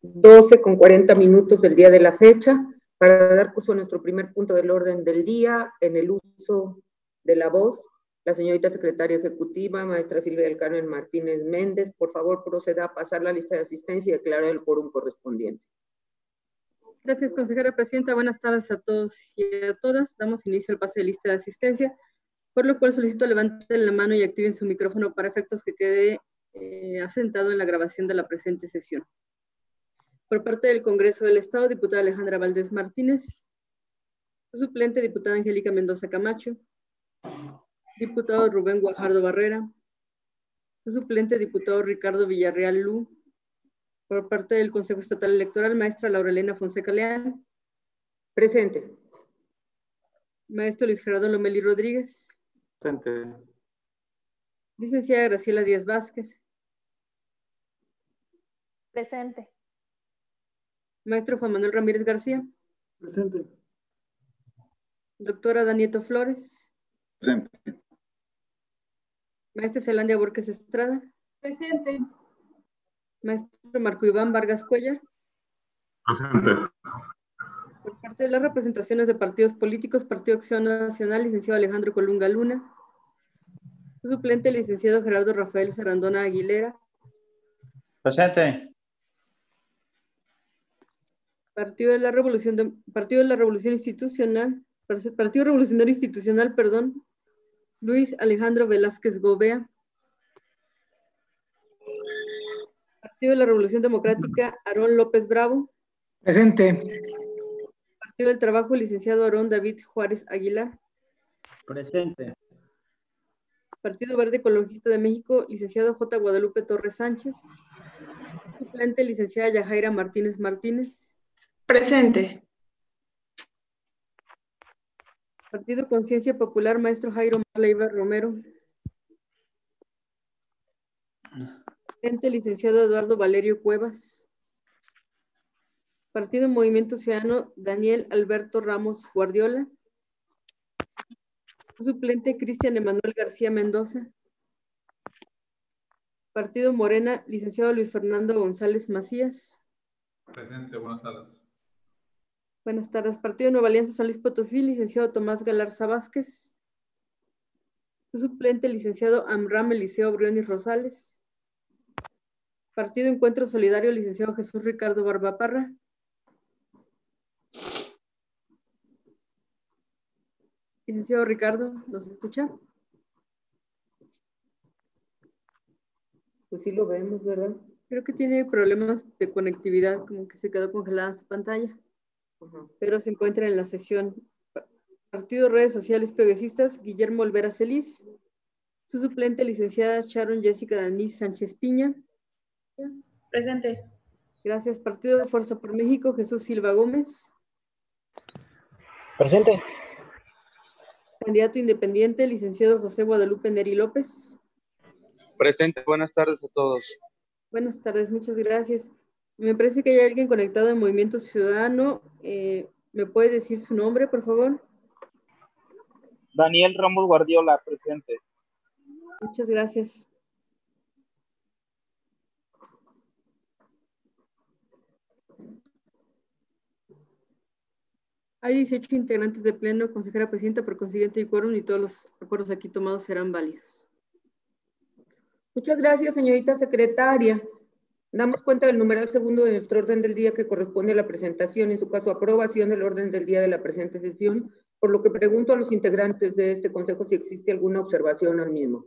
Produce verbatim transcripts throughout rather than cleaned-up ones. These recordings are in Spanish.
doce con cuarenta minutos del día de la fecha, para dar curso a nuestro primer punto del orden del día, en el uso de la voz. La señorita secretaria ejecutiva, maestra Silvia del Carmen Martínez Méndez, por favor proceda a pasar la lista de asistencia y declarar el quórum correspondiente. Gracias, consejera presidenta. Buenas tardes a todos y a todas. Damos inicio al pase de lista de asistencia, por lo cual solicito levanten la mano y activen su micrófono para efectos que quede eh, asentado en la grabación de la presente sesión. Por parte del Congreso del Estado, diputada Alejandra Valdés Martínez. Su suplente, diputada Angélica Mendoza Camacho. Diputado Rubén Guajardo Barrera. Su suplente, diputado Ricardo Villarreal Lu. Por parte del Consejo Estatal Electoral, maestra Laura Elena Fonseca Leal. Presente. Maestro Luis Gerardo Lomelí Rodríguez. Presente. Licenciada Graciela Díaz Vázquez. Presente. Maestro Juan Manuel Ramírez García. Presente. Doctora Danieto Flores. Presente. Maestra Zelandia Borges Estrada. Presente. Maestro Marco Iván Vargas Cuellar. Presente. Por parte de las representaciones de partidos políticos, Partido Acción Nacional, licenciado Alejandro Colunga Luna. Su suplente, licenciado Gerardo Rafael Sarandona Aguilera. Presente. Partido de la Revolución, de, Partido de la Revolución Institucional, Partido Revolucionario Institucional, perdón, Luis Alejandro Velázquez Gobea. Partido de la Revolución Democrática, Aarón López Bravo. Presente. Partido del Trabajo, licenciado Aarón David Juárez Aguilar. Presente. Partido Verde Ecologista de México, licenciado J. Guadalupe Torres Sánchez. Suplente, licenciada Yajaira Martínez Martínez. Presente. Partido Conciencia Popular, maestro Jairo Leiva Romero. Suplente, licenciado Eduardo Valerio Cuevas. Partido Movimiento Ciudadano, Daniel Alberto Ramos Guardiola. Suplente, Cristian Emanuel García Mendoza. Partido Morena, licenciado Luis Fernando González Macías. Presente, buenas tardes. Buenas tardes. Partido Nueva Alianza San Luis Potosí, licenciado Tomás Galarza Vázquez. Su suplente, licenciado Amram Eliseo Briones Rosales. Partido Encuentro Solidario, licenciado Jesús Ricardo Barbaparra. Licenciado Ricardo, ¿nos escucha? Pues sí lo vemos, ¿verdad? Creo que tiene problemas de conectividad, como que se quedó congelada su pantalla. Uh-huh. Pero se encuentra en la sesión. Partido Redes Sociales Progresistas, Guillermo Olvera Celis. Su suplente, licenciada Sharon Jessica Danis Sánchez Piña. Presente. Gracias. Partido de Fuerza por México, Jesús Silva Gómez. Presente. Candidato independiente, licenciado José Guadalupe Neri López. Presente. Buenas tardes a todos. Buenas tardes, muchas gracias. Me parece que hay alguien conectado en Movimiento Ciudadano. Eh, ¿Me puede decir su nombre, por favor? Daniel Ramos Guardiola, presidente. Muchas gracias. Hay dieciocho integrantes de pleno, consejera presidenta, por consiguiente y quórum, y todos los acuerdos aquí tomados serán válidos. Muchas gracias, señorita secretaria. Damos cuenta del numeral segundo de nuestro orden del día, que corresponde a la presentación, en su caso aprobación del orden del día de la presente sesión, por lo que pregunto a los integrantes de este consejo si existe alguna observación al mismo.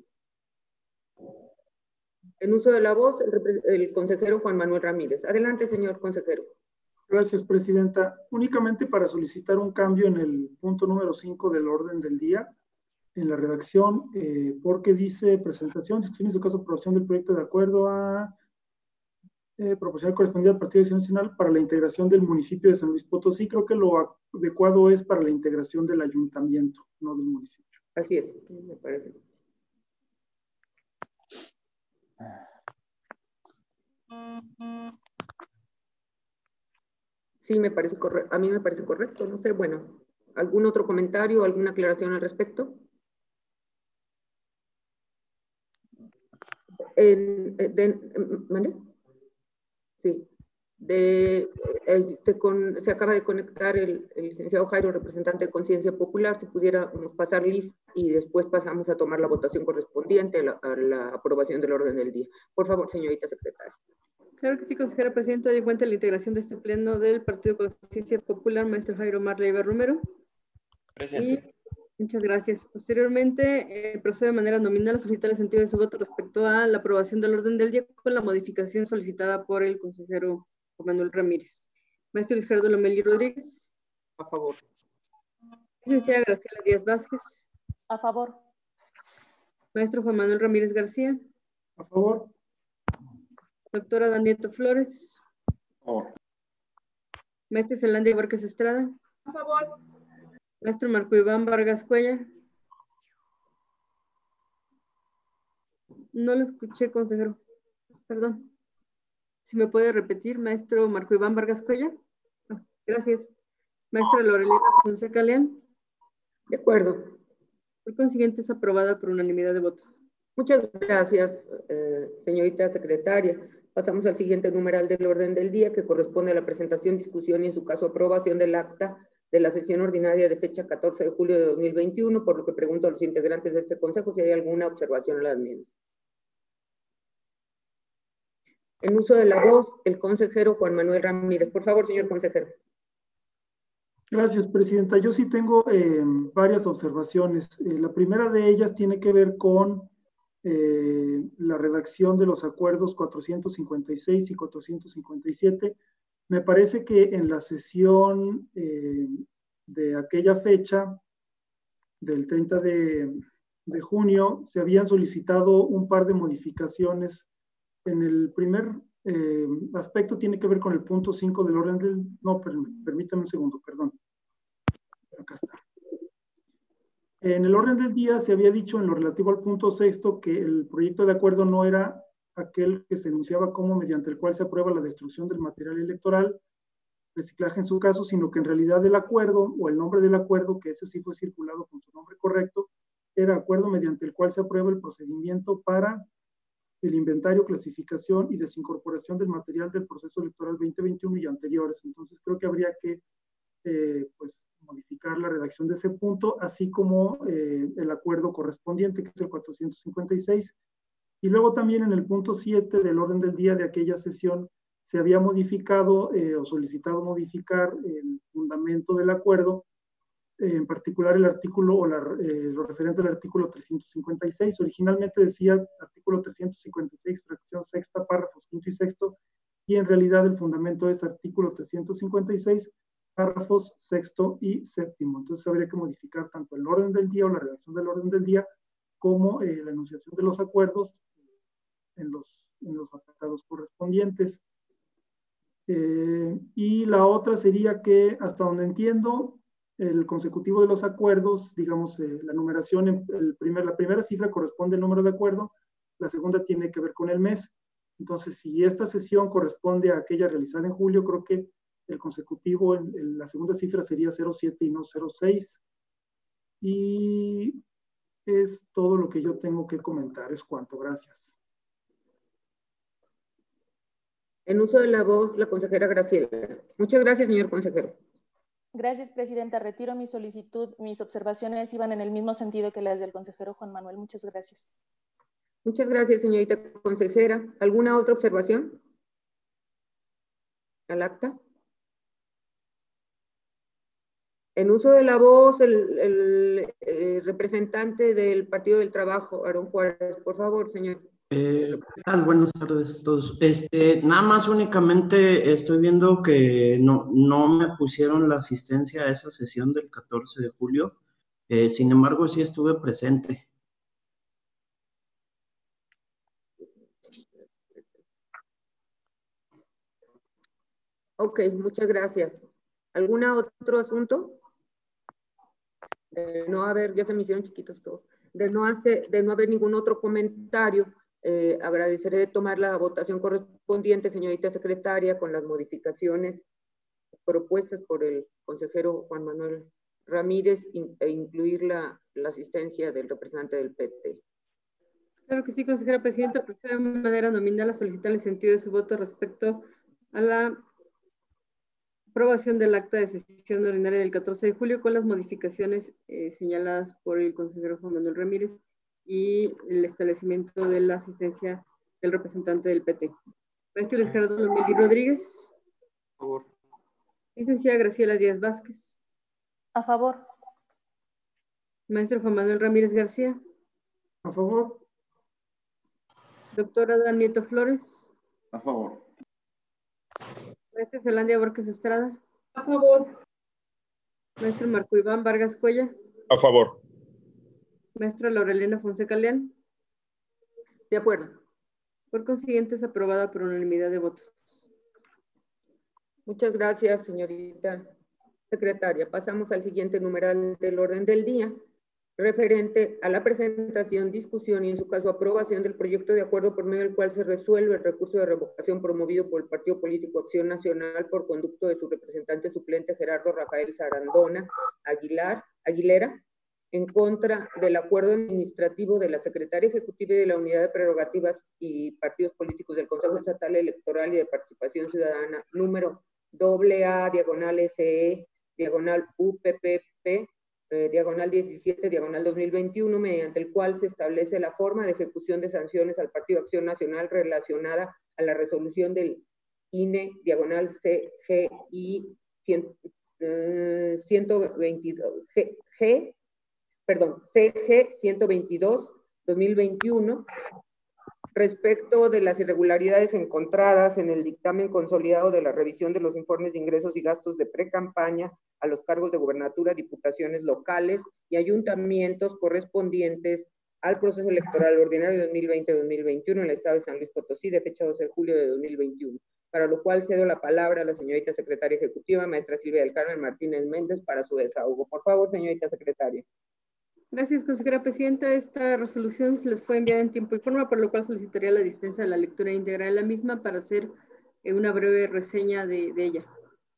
En uso de la voz, el, el consejero Juan Manuel Ramírez. Adelante, señor consejero. Gracias, presidenta. Únicamente para solicitar un cambio en el punto número cinco del orden del día, en la redacción, eh, porque dice presentación, discusión y en su caso aprobación del proyecto de acuerdo a eh, proporcionar correspondiente al Partido de Acción Nacional para la integración del municipio de San Luis Potosí. Creo que lo adecuado es para la integración del ayuntamiento, no del municipio. Así es, me parece. Sí, me parece correcto. A mí me parece correcto. No sé, bueno, ¿algún otro comentario, alguna aclaración al respecto? En, de, ¿mande? Sí. de, eh, de con, se acaba de conectar el, el licenciado Jairo, representante de Conciencia Popular, si pudiéramos pasar lista y después pasamos a tomar la votación correspondiente a la, a la aprobación del orden del día. Por favor, señorita secretaria. Claro que sí, consejera presidenta, doy cuenta de la integración de este pleno del Partido Conciencia Popular, maestro Jairo Omar Leiva Romero. Presente. Y muchas gracias. Posteriormente, eh, procedo de manera nominal a solicitar el sentido de su voto respecto a la aprobación del orden del día con la modificación solicitada por el consejero Juan Manuel Ramírez. Maestro Luis Gerardo Lomelí Rodríguez. A favor. Licenciada Graciela Díaz Vázquez. A favor. Maestro Juan Manuel Ramírez García. A favor. Doctora Danieto Flores. A favor. Maestra Zelandia Borges Estrada. A favor. Maestro Marco Iván Vargas Cuellar. No lo escuché, consejero. Perdón. Si me puede repetir, maestro Marco Iván Vargas Cuellar. Ah, gracias. Maestra Lorelena Fonseca León. De acuerdo. Por consiguiente, es aprobada por unanimidad de votos. Muchas gracias, eh, señorita secretaria. Pasamos al siguiente numeral del orden del día, que corresponde a la presentación, discusión y, en su caso, aprobación del acta de la sesión ordinaria de fecha catorce de julio de dos mil veintiuno, por lo que pregunto a los integrantes de este consejo si hay alguna observación a las mismas. En uso de la voz, el consejero Juan Manuel Ramírez. Por favor, señor consejero. Gracias, presidenta. Yo sí tengo eh, varias observaciones. Eh, la primera de ellas tiene que ver con eh, la redacción de los acuerdos cuatrocientos cincuenta y seis y cuatrocientos cincuenta y siete. Me parece que en la sesión eh, de aquella fecha, del treinta de junio, se habían solicitado un par de modificaciones. En el primer eh, aspecto tiene que ver con el punto cinco del orden del... No, per, permítame un segundo, perdón. Acá está. En el orden del día se había dicho en lo relativo al punto sexto que el proyecto de acuerdo no era aquel que se enunciaba como mediante el cual se aprueba la destrucción del material electoral, reciclaje en su caso, sino que en realidad el acuerdo o el nombre del acuerdo, que ese sí fue circulado con su nombre correcto, era acuerdo mediante el cual se aprueba el procedimiento para el inventario, clasificación y desincorporación del material del proceso electoral veinte veintiuno y anteriores. Entonces creo que habría que eh, pues, modificar la redacción de ese punto, así como eh, el acuerdo correspondiente, que es el cuatrocientos cincuenta y seis. Y luego también en el punto siete del orden del día de aquella sesión se había modificado eh, o solicitado modificar el fundamento del acuerdo, eh, en particular el artículo o la, eh, lo referente al artículo trescientos cincuenta y seis. Originalmente decía artículo trescientos cincuenta y seis, fracción sexta, párrafos quinto y sexto, y en realidad el fundamento es artículo trescientos cincuenta y seis, párrafos sexto y séptimo. Entonces habría que modificar tanto el orden del día o la redacción del orden del día como eh, la enunciación de los acuerdos en los, en los apartados correspondientes. Eh, y la otra sería que, hasta donde entiendo, el consecutivo de los acuerdos, digamos, eh, la numeración, en el primer, la primera cifra corresponde al número de acuerdo, la segunda tiene que ver con el mes. Entonces, si esta sesión corresponde a aquella realizada en julio, creo que el consecutivo, en, en la segunda cifra sería cero siete y no cero seis. Y es todo lo que yo tengo que comentar. Es cuanto. Gracias. En uso de la voz, la consejera Graciela. Muchas gracias, señor consejero. Gracias, presidenta. Retiro mi solicitud. Mis observaciones iban en el mismo sentido que las del consejero Juan Manuel. Muchas gracias. Muchas gracias, señorita consejera. ¿Alguna otra observación al acta? En uso de la voz, el, el, el representante del Partido del Trabajo, Aarón Juárez. Por favor, señor. Eh, ¿qué tal? Buenas tardes a todos. Este, nada más únicamente estoy viendo que no, no me pusieron la asistencia a esa sesión del catorce de julio. Eh, sin embargo, sí estuve presente. Ok, muchas gracias. ¿Algún otro asunto? De no haber, ya se me hicieron chiquitos todos. De no, hacer, de no haber ningún otro comentario, eh, agradeceré de tomar la votación correspondiente, señorita secretaria, con las modificaciones propuestas por el consejero Juan Manuel Ramírez e incluir la, la asistencia del representante del P T. Claro que sí, consejera presidenta, procede de manera nominal a solicitar el sentido de su voto respecto a la Aprobación del acta de sesión ordinaria del catorce de julio con las modificaciones eh, señaladas por el consejero Juan Manuel Ramírez y el establecimiento de la asistencia del representante del P T. Maestro Luis Gerardo Lomelí Rodríguez. A favor. Licenciada Graciela Díaz Vázquez. A favor. Maestro Juan Manuel Ramírez García. A favor. Doctora Dan Nieto Flores. A favor. Maestra Zelandia Borges Estrada. A favor. Maestro Marco Iván Vargas Cuella. A favor. Maestra Laurelena Fonseca León. De acuerdo. Por consiguiente, es aprobada por unanimidad de votos. Muchas gracias, señorita secretaria. Pasamos al siguiente numeral del orden del día, referente a la presentación, discusión y en su caso aprobación del proyecto de acuerdo por medio del cual se resuelve el recurso de revocación promovido por el Partido Político Acción Nacional por conducto de su representante suplente Gerardo Rafael Sarandona Aguilar, Aguilera, en contra del acuerdo administrativo de la Secretaría Ejecutiva y de la Unidad de Prerrogativas y Partidos Políticos del Consejo Estatal Electoral y de Participación Ciudadana número A A diagonal S E diagonal U P P P eh, diagonal diecisiete diagonal dos mil veintiuno, mediante el cual se establece la forma de ejecución de sanciones al Partido Acción Nacional relacionada a la resolución del I N E diagonal C G I ciento veintidós G, G perdón, C G ciento veintidós dos mil veintiuno, respecto de las irregularidades encontradas en el dictamen consolidado de la revisión de los informes de ingresos y gastos de pre-campaña a los cargos de gubernatura, diputaciones locales y ayuntamientos correspondientes al proceso electoral ordinario dos mil veinte dos mil veintiuno en el estado de San Luis Potosí, de fecha doce de julio de dos mil veintiuno, para lo cual cedo la palabra a la señorita secretaria ejecutiva, maestra Silvia del Carmen Martínez Méndez, para su desahogo. Por favor, señorita secretaria. Gracias, consejera presidenta. Esta resolución se les fue enviada en tiempo y forma, por lo cual solicitaría la dispensa de la lectura íntegra de la misma para hacer eh, una breve reseña de, de ella.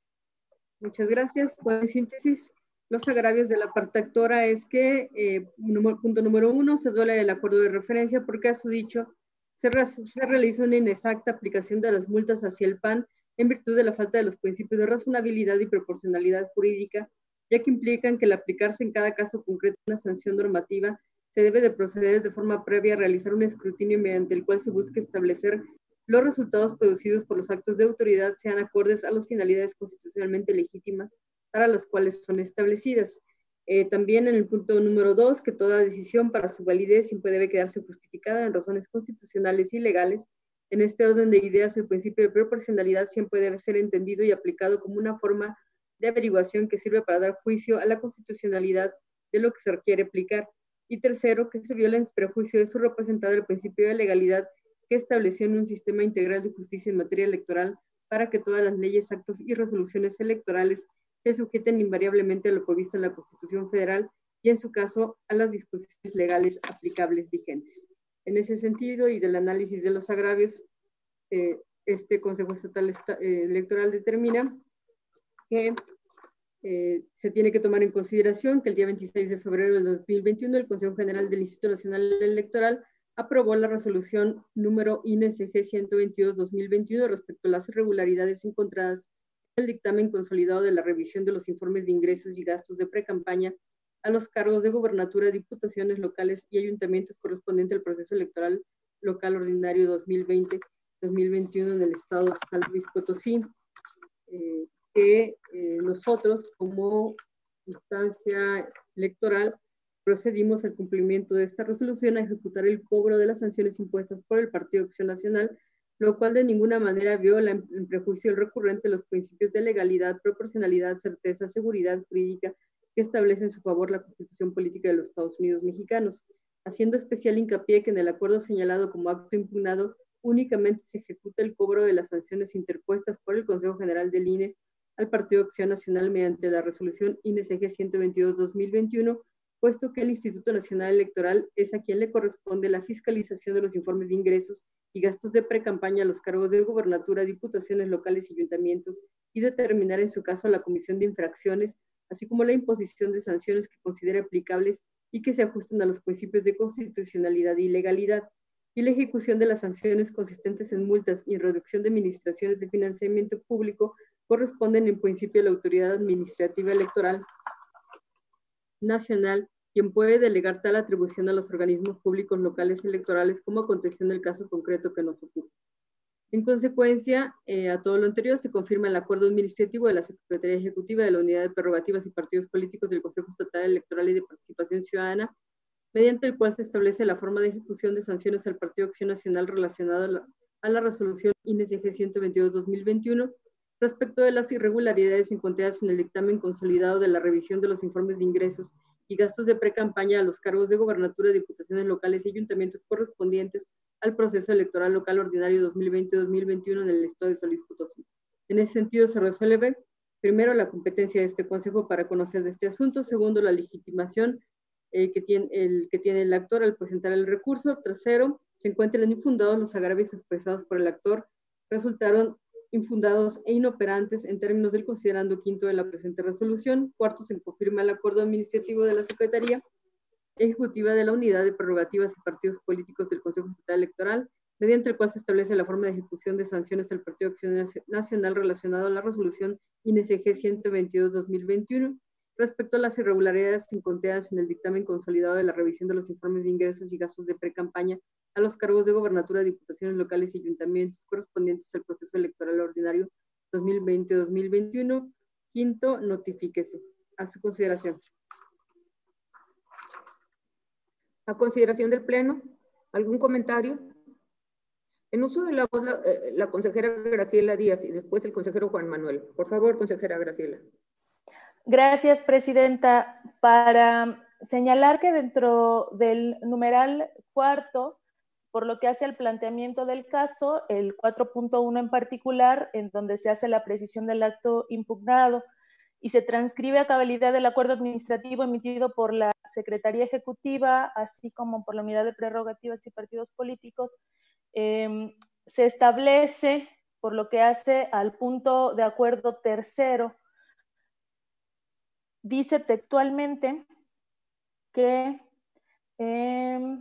Muchas gracias. Pues, en síntesis, los agravios de la parte actora es que, eh, número, punto número uno, se duele del acuerdo de referencia porque a su dicho se, re, se realiza una inexacta aplicación de las multas hacia el P A N en virtud de la falta de los principios de razonabilidad y proporcionalidad jurídica, ya que implican que al aplicarse en cada caso concreto una sanción normativa, se debe de proceder de forma previa a realizar un escrutinio mediante el cual se busque establecer los resultados producidos por los actos de autoridad sean acordes a las finalidades constitucionalmente legítimas para las cuales son establecidas. Eh, también en el punto número dos, que toda decisión para su validez siempre debe quedarse justificada en razones constitucionales y legales. En este orden de ideas, el principio de proporcionalidad siempre debe ser entendido y aplicado como una forma de averiguación que sirve para dar juicio a la constitucionalidad de lo que se requiere aplicar. Y tercero, que se viola en prejuicio de su representado el principio de legalidad que estableció en un sistema integral de justicia en materia electoral para que todas las leyes, actos y resoluciones electorales se sujeten invariablemente a lo previsto en la Constitución Federal y en su caso a las disposiciones legales aplicables vigentes. En ese sentido y del análisis de los agravios, eh, este Consejo Estatal eh, Electoral determina que eh, se tiene que tomar en consideración que el día veintiséis de febrero de dos mil veintiuno el Consejo General del Instituto Nacional Electoral aprobó la resolución número I N E C G ciento veintidós dos mil veintiuno respecto a las irregularidades encontradas en el dictamen consolidado de la revisión de los informes de ingresos y gastos de precampaña a los cargos de gubernatura, diputaciones locales y ayuntamientos correspondiente al proceso electoral local ordinario dos mil veinte dos mil veintiuno en el estado de San Luis Potosí. Eh, que eh, nosotros como instancia electoral procedimos al cumplimiento de esta resolución a ejecutar el cobro de las sanciones impuestas por el Partido Acción Nacional, lo cual de ninguna manera viola en, en prejuicio el recurrente los principios de legalidad, proporcionalidad, certeza, seguridad jurídica que establece en su favor la Constitución Política de los Estados Unidos Mexicanos, haciendo especial hincapié que en el acuerdo señalado como acto impugnado únicamente se ejecuta el cobro de las sanciones interpuestas por el Consejo General del I N E al Partido Acción Nacional mediante la resolución I N E C G ciento veintidós dos mil veintiuno, puesto que el Instituto Nacional Electoral es a quien le corresponde la fiscalización de los informes de ingresos y gastos de precampaña a los cargos de gubernatura, diputaciones locales y ayuntamientos y determinar en su caso la comisión de infracciones, así como la imposición de sanciones que considere aplicables y que se ajusten a los principios de constitucionalidad y legalidad, y la ejecución de las sanciones consistentes en multas y en reducción de administraciones de financiamiento público corresponden en principio a la autoridad administrativa electoral nacional, quien puede delegar tal atribución a los organismos públicos locales electorales como aconteció en el caso concreto que nos ocupa. En consecuencia, eh, a todo lo anterior, se confirma el acuerdo administrativo de la Secretaría Ejecutiva de la Unidad de Prerrogativas y Partidos Políticos del Consejo Estatal Electoral y de Participación Ciudadana, mediante el cual se establece la forma de ejecución de sanciones al Partido Acción Nacional relacionado a la, a la resolución I N S G ciento veintidós guión dos mil veintiuno respecto de las irregularidades encontradas en el dictamen consolidado de la revisión de los informes de ingresos y gastos de precampaña a los cargos de gobernatura, diputaciones locales y ayuntamientos correspondientes al proceso electoral local ordinario dos mil veinte dos mil veintiuno en el estado de San Luis Potosí. En ese sentido se resuelve, primero, la competencia de este consejo para conocer de este asunto; segundo, la legitimación eh, que, tiene el, que tiene el actor al presentar el recurso; tercero, se encuentran infundados los agravios expresados por el actor, resultaron infundados e inoperantes en términos del considerando quinto de la presente resolución; cuarto, se confirma el acuerdo administrativo de la Secretaría Ejecutiva de la Unidad de Prerrogativas y Partidos Políticos del Consejo Estatal Electoral, mediante el cual se establece la forma de ejecución de sanciones al Partido Acción Nacional relacionado a la resolución I N S G ciento veintidós guión dos mil veintiuno respecto a las irregularidades encontradas en el dictamen consolidado de la revisión de los informes de ingresos y gastos de precampaña a los cargos de gobernatura, diputaciones locales y ayuntamientos correspondientes al proceso electoral ordinario dos mil veinte dos mil veintiuno. Quinto, notifíquese. A su consideración. A consideración del Pleno, ¿algún comentario? En uso de la voz, la, eh, la consejera Graciela Díaz y después el consejero Juan Manuel. Por favor, consejera Graciela. Gracias, presidenta. Para señalar que dentro del numeral cuarto, por lo que hace al planteamiento del caso, el cuatro punto uno en particular, en donde se hace la precisión del acto impugnado y se transcribe a cabalidad del acuerdo administrativo emitido por la Secretaría Ejecutiva, así como por la Unidad de Prerrogativas y Partidos Políticos, eh, se establece, por lo que hace al punto de acuerdo tercero, dice textualmente que eh,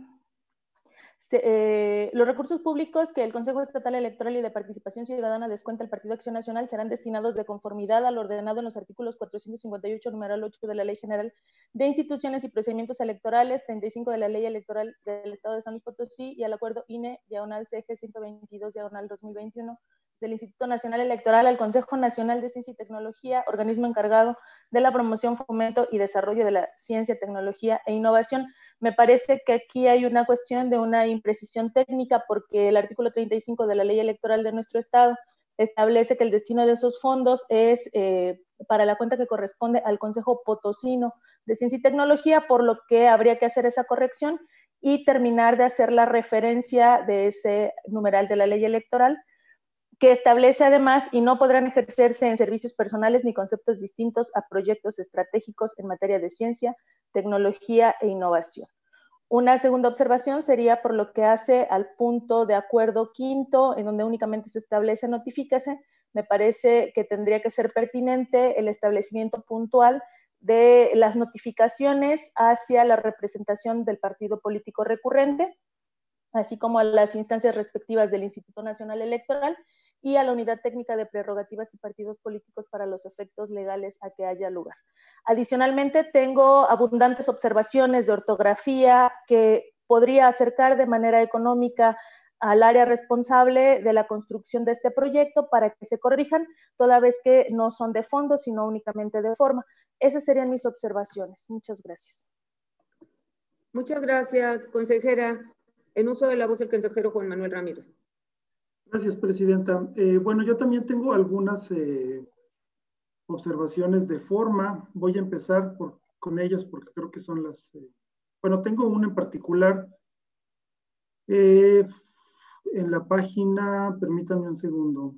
se, eh, los recursos públicos que el Consejo Estatal Electoral y de Participación Ciudadana descuenta al Partido Acción Nacional serán destinados de conformidad al ordenado en los artículos cuatrocientos cincuenta y ocho, numeral ocho de la Ley General de Instituciones y Procedimientos Electorales, treinta y cinco de la Ley Electoral del Estado de San Luis Potosí y al acuerdo I N E, diagonal C G ciento veintidós, diagonal dos mil veintiuno, del Instituto Nacional Electoral al Consejo Nacional de Ciencia y Tecnología, organismo encargado de la promoción, fomento y desarrollo de la ciencia, tecnología e innovación. Me parece que aquí hay una cuestión de una imprecisión técnica porque el artículo treinta y cinco de la Ley Electoral de nuestro Estado establece que el destino de esos fondos es eh, para la cuenta que corresponde al Consejo Potosino de Ciencia y Tecnología, por lo que habría que hacer esa corrección y terminar de hacer la referencia de ese numeral de la Ley Electoral, que establece además y no podrán ejercerse en servicios personales ni conceptos distintos a proyectos estratégicos en materia de ciencia, tecnología e innovación. Una segunda observación sería por lo que hace al punto de acuerdo quinto, en donde únicamente se establece notifíquese. Me parece que tendría que ser pertinente el establecimiento puntual de las notificaciones hacia la representación del partido político recurrente, así como a las instancias respectivas del Instituto Nacional Electoral y a la Unidad Técnica de Prerrogativas y Partidos Políticos para los efectos legales a que haya lugar. Adicionalmente, tengo abundantes observaciones de ortografía que podría acercar de manera económica al área responsable de la construcción de este proyecto para que se corrijan, toda vez que no son de fondo, sino únicamente de forma. Esas serían mis observaciones. Muchas gracias. Muchas gracias, consejera. En uso de la voz, el consejero Juan Manuel Ramírez. Gracias, presidenta. Eh, bueno, yo también tengo algunas eh, observaciones de forma. Voy a empezar por, con ellas porque creo que son las... Eh, bueno, tengo una en particular. Eh, en la página, permítanme un segundo.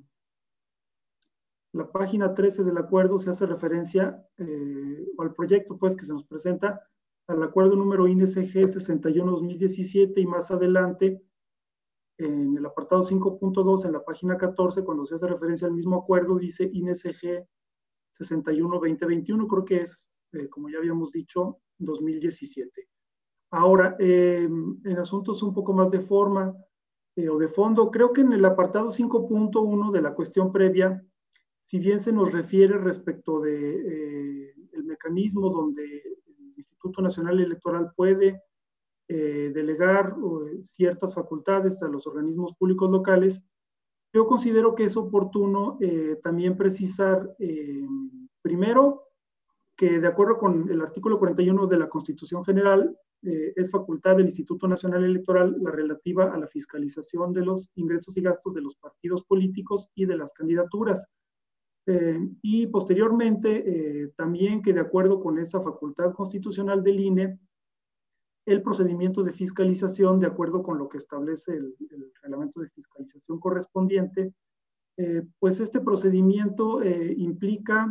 La página trece del acuerdo se hace referencia eh, al proyecto pues que se nos presenta al acuerdo número I N S G sesenta y uno guión dos mil diecisiete y más adelante en el apartado cinco punto dos en la página catorce cuando se hace referencia al mismo acuerdo dice I N S G sesenta y uno guión veinte veintiuno, creo que es eh, como ya habíamos dicho dos mil diecisiete. Ahora, eh, en asuntos un poco más de forma eh, o de fondo, creo que en el apartado cinco punto uno de la cuestión previa si bien se nos refiere respecto de eh, el mecanismo donde el Instituto Nacional Electoral puede eh, delegar eh, ciertas facultades a los organismos públicos locales, yo considero que es oportuno eh, también precisar, eh, primero, que de acuerdo con el artículo cuarenta y uno de la Constitución General, eh, es facultad del Instituto Nacional Electoral la relativa a la fiscalización de los ingresos y gastos de los partidos políticos y de las candidaturas. Eh, y posteriormente, eh, también que de acuerdo con esa facultad constitucional del I N E, el procedimiento de fiscalización, de acuerdo con lo que establece el, el reglamento de fiscalización correspondiente, eh, pues este procedimiento eh, implica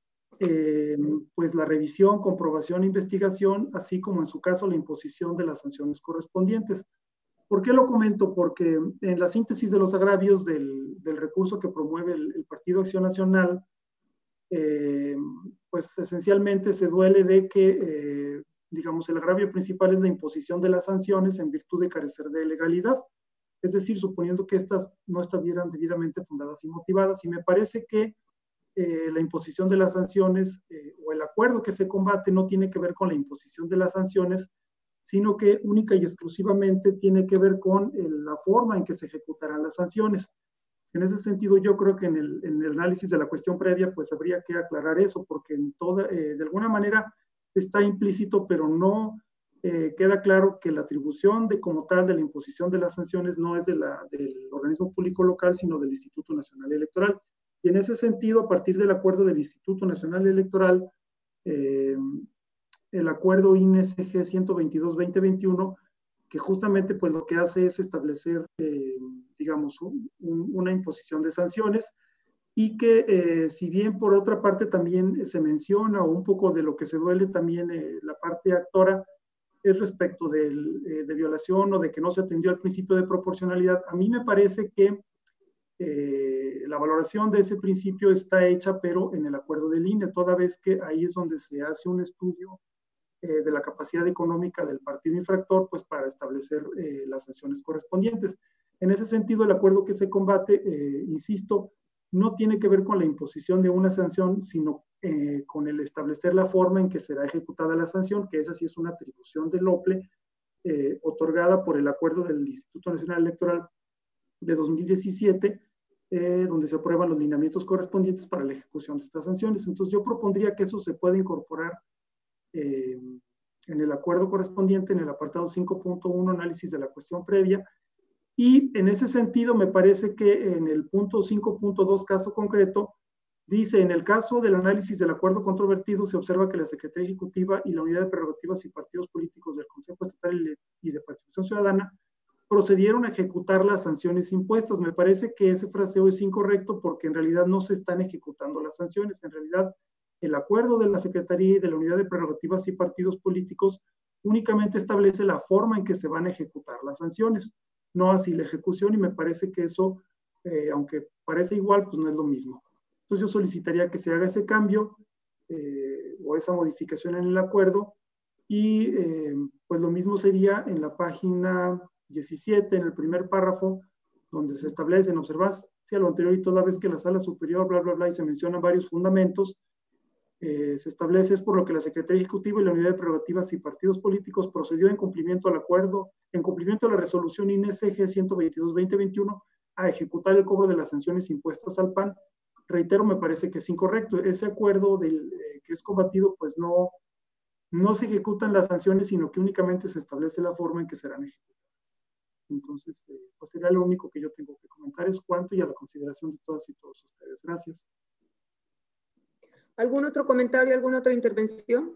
eh, pues la revisión, comprobación, investigación, así como en su caso la imposición de las sanciones correspondientes. ¿Por qué lo comento? Porque en la síntesis de los agravios del, del recurso que promueve el, el Partido Acción Nacional, eh, pues esencialmente se duele de que, eh, digamos, el agravio principal es la imposición de las sanciones en virtud de carecer de legalidad, es decir, suponiendo que estas no estuvieran debidamente fundadas y motivadas, y me parece que eh, la imposición de las sanciones eh, o el acuerdo que se combate no tiene que ver con la imposición de las sanciones, sino que única y exclusivamente tiene que ver con el, la forma en que se ejecutarán las sanciones. En ese sentido, yo creo que en el, en el análisis de la cuestión previa, pues habría que aclarar eso, porque en toda, eh, de alguna manera está implícito, pero no eh, queda claro que la atribución de como tal de la imposición de las sanciones no es de la, del organismo público local, sino del Instituto Nacional Electoral. Y en ese sentido, a partir del acuerdo del Instituto Nacional Electoral, eh, el acuerdo I N E C G ciento veintidós guión veinte veintiuno, que justamente pues lo que hace es establecer, eh, digamos, un, un, una imposición de sanciones, y que eh, si bien por otra parte también se menciona, o un poco de lo que se duele también eh, la parte actora, es respecto del, eh, de violación o de que no se atendió al principio de proporcionalidad. A mí me parece que eh, la valoración de ese principio está hecha, pero en el acuerdo del I N E, toda vez que ahí es donde se hace un estudio eh, de la capacidad económica del partido infractor, pues para establecer eh, las sanciones correspondientes. En ese sentido, el acuerdo que se combate, eh, insisto, no tiene que ver con la imposición de una sanción, sino eh, con el establecer la forma en que será ejecutada la sanción, que esa sí es una atribución del O P L E, eh, otorgada por el acuerdo del Instituto Nacional Electoral de dos mil diecisiete, eh, donde se aprueban los lineamientos correspondientes para la ejecución de estas sanciones. Entonces yo propondría que eso se pueda incorporar eh, en el acuerdo correspondiente, en el apartado cinco punto uno, análisis de la cuestión previa. Y en ese sentido me parece que en el punto cinco punto dos, caso concreto, dice: en el caso del análisis del acuerdo controvertido, se observa que la Secretaría Ejecutiva y la Unidad de Prerrogativas y Partidos Políticos del Consejo Estatal y de Participación Ciudadana procedieron a ejecutar las sanciones impuestas. Me parece que ese fraseo es incorrecto, porque en realidad no se están ejecutando las sanciones. En realidad, el acuerdo de la Secretaría y de la Unidad de Prerrogativas y Partidos Políticos únicamente establece la forma en que se van a ejecutar las sanciones, no así la ejecución, y me parece que eso, eh, aunque parece igual, pues no es lo mismo. Entonces yo solicitaría que se haga ese cambio eh, o esa modificación en el acuerdo, y eh, pues lo mismo sería en la página diecisiete, en el primer párrafo, donde se establece en observancia a lo anterior y toda vez que la sala superior, bla, bla, bla, y se mencionan varios fundamentos, eh, se establece: es por lo que la Secretaría Ejecutiva y la Unidad de Prerrogativas y Partidos Políticos procedió en cumplimiento al acuerdo, en cumplimiento de la resolución I N E C G ciento veintidós guión veinte veintiuno, a ejecutar el cobro de las sanciones impuestas al P A N. Reitero, me parece que es incorrecto. Ese acuerdo del, eh, que es combatido, pues no, no se ejecutan las sanciones, sino que únicamente se establece la forma en que serán ejecutadas. Entonces, eh, pues sería lo único que yo tengo que comentar, es cuanto, y a la consideración de todas y todos ustedes. Gracias. ¿Algún otro comentario, alguna otra intervención?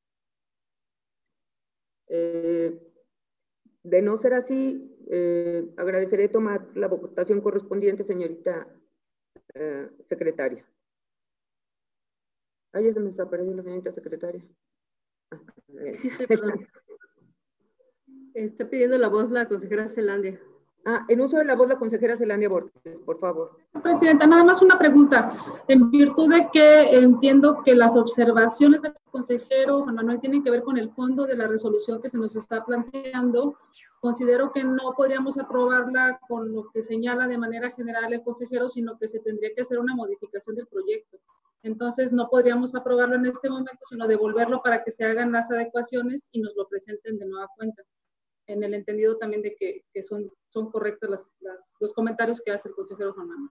Eh, de no ser así, eh, agradeceré tomar la votación correspondiente, señorita eh, secretaria. Ay, ya se me desapareció la señorita secretaria. Ah, sí, sí, perdón. Está pidiendo la voz la consejera Zelandia. Ah, en uso de la voz la consejera Zelandia Borges, por favor. Presidenta, nada más una pregunta. En virtud de que entiendo que las observaciones del consejero Juan Manuel tienen que ver con el fondo de la resolución que se nos está planteando. Considero que no podríamos aprobarla con lo que señala de manera general el consejero, sino que se tendría que hacer una modificación del proyecto. Entonces no podríamos aprobarlo en este momento, sino devolverlo para que se hagan las adecuaciones y nos lo presenten de nueva cuenta, en el entendido también de que, que son, son correctos las, las, los comentarios que hace el consejero Juan Manuel.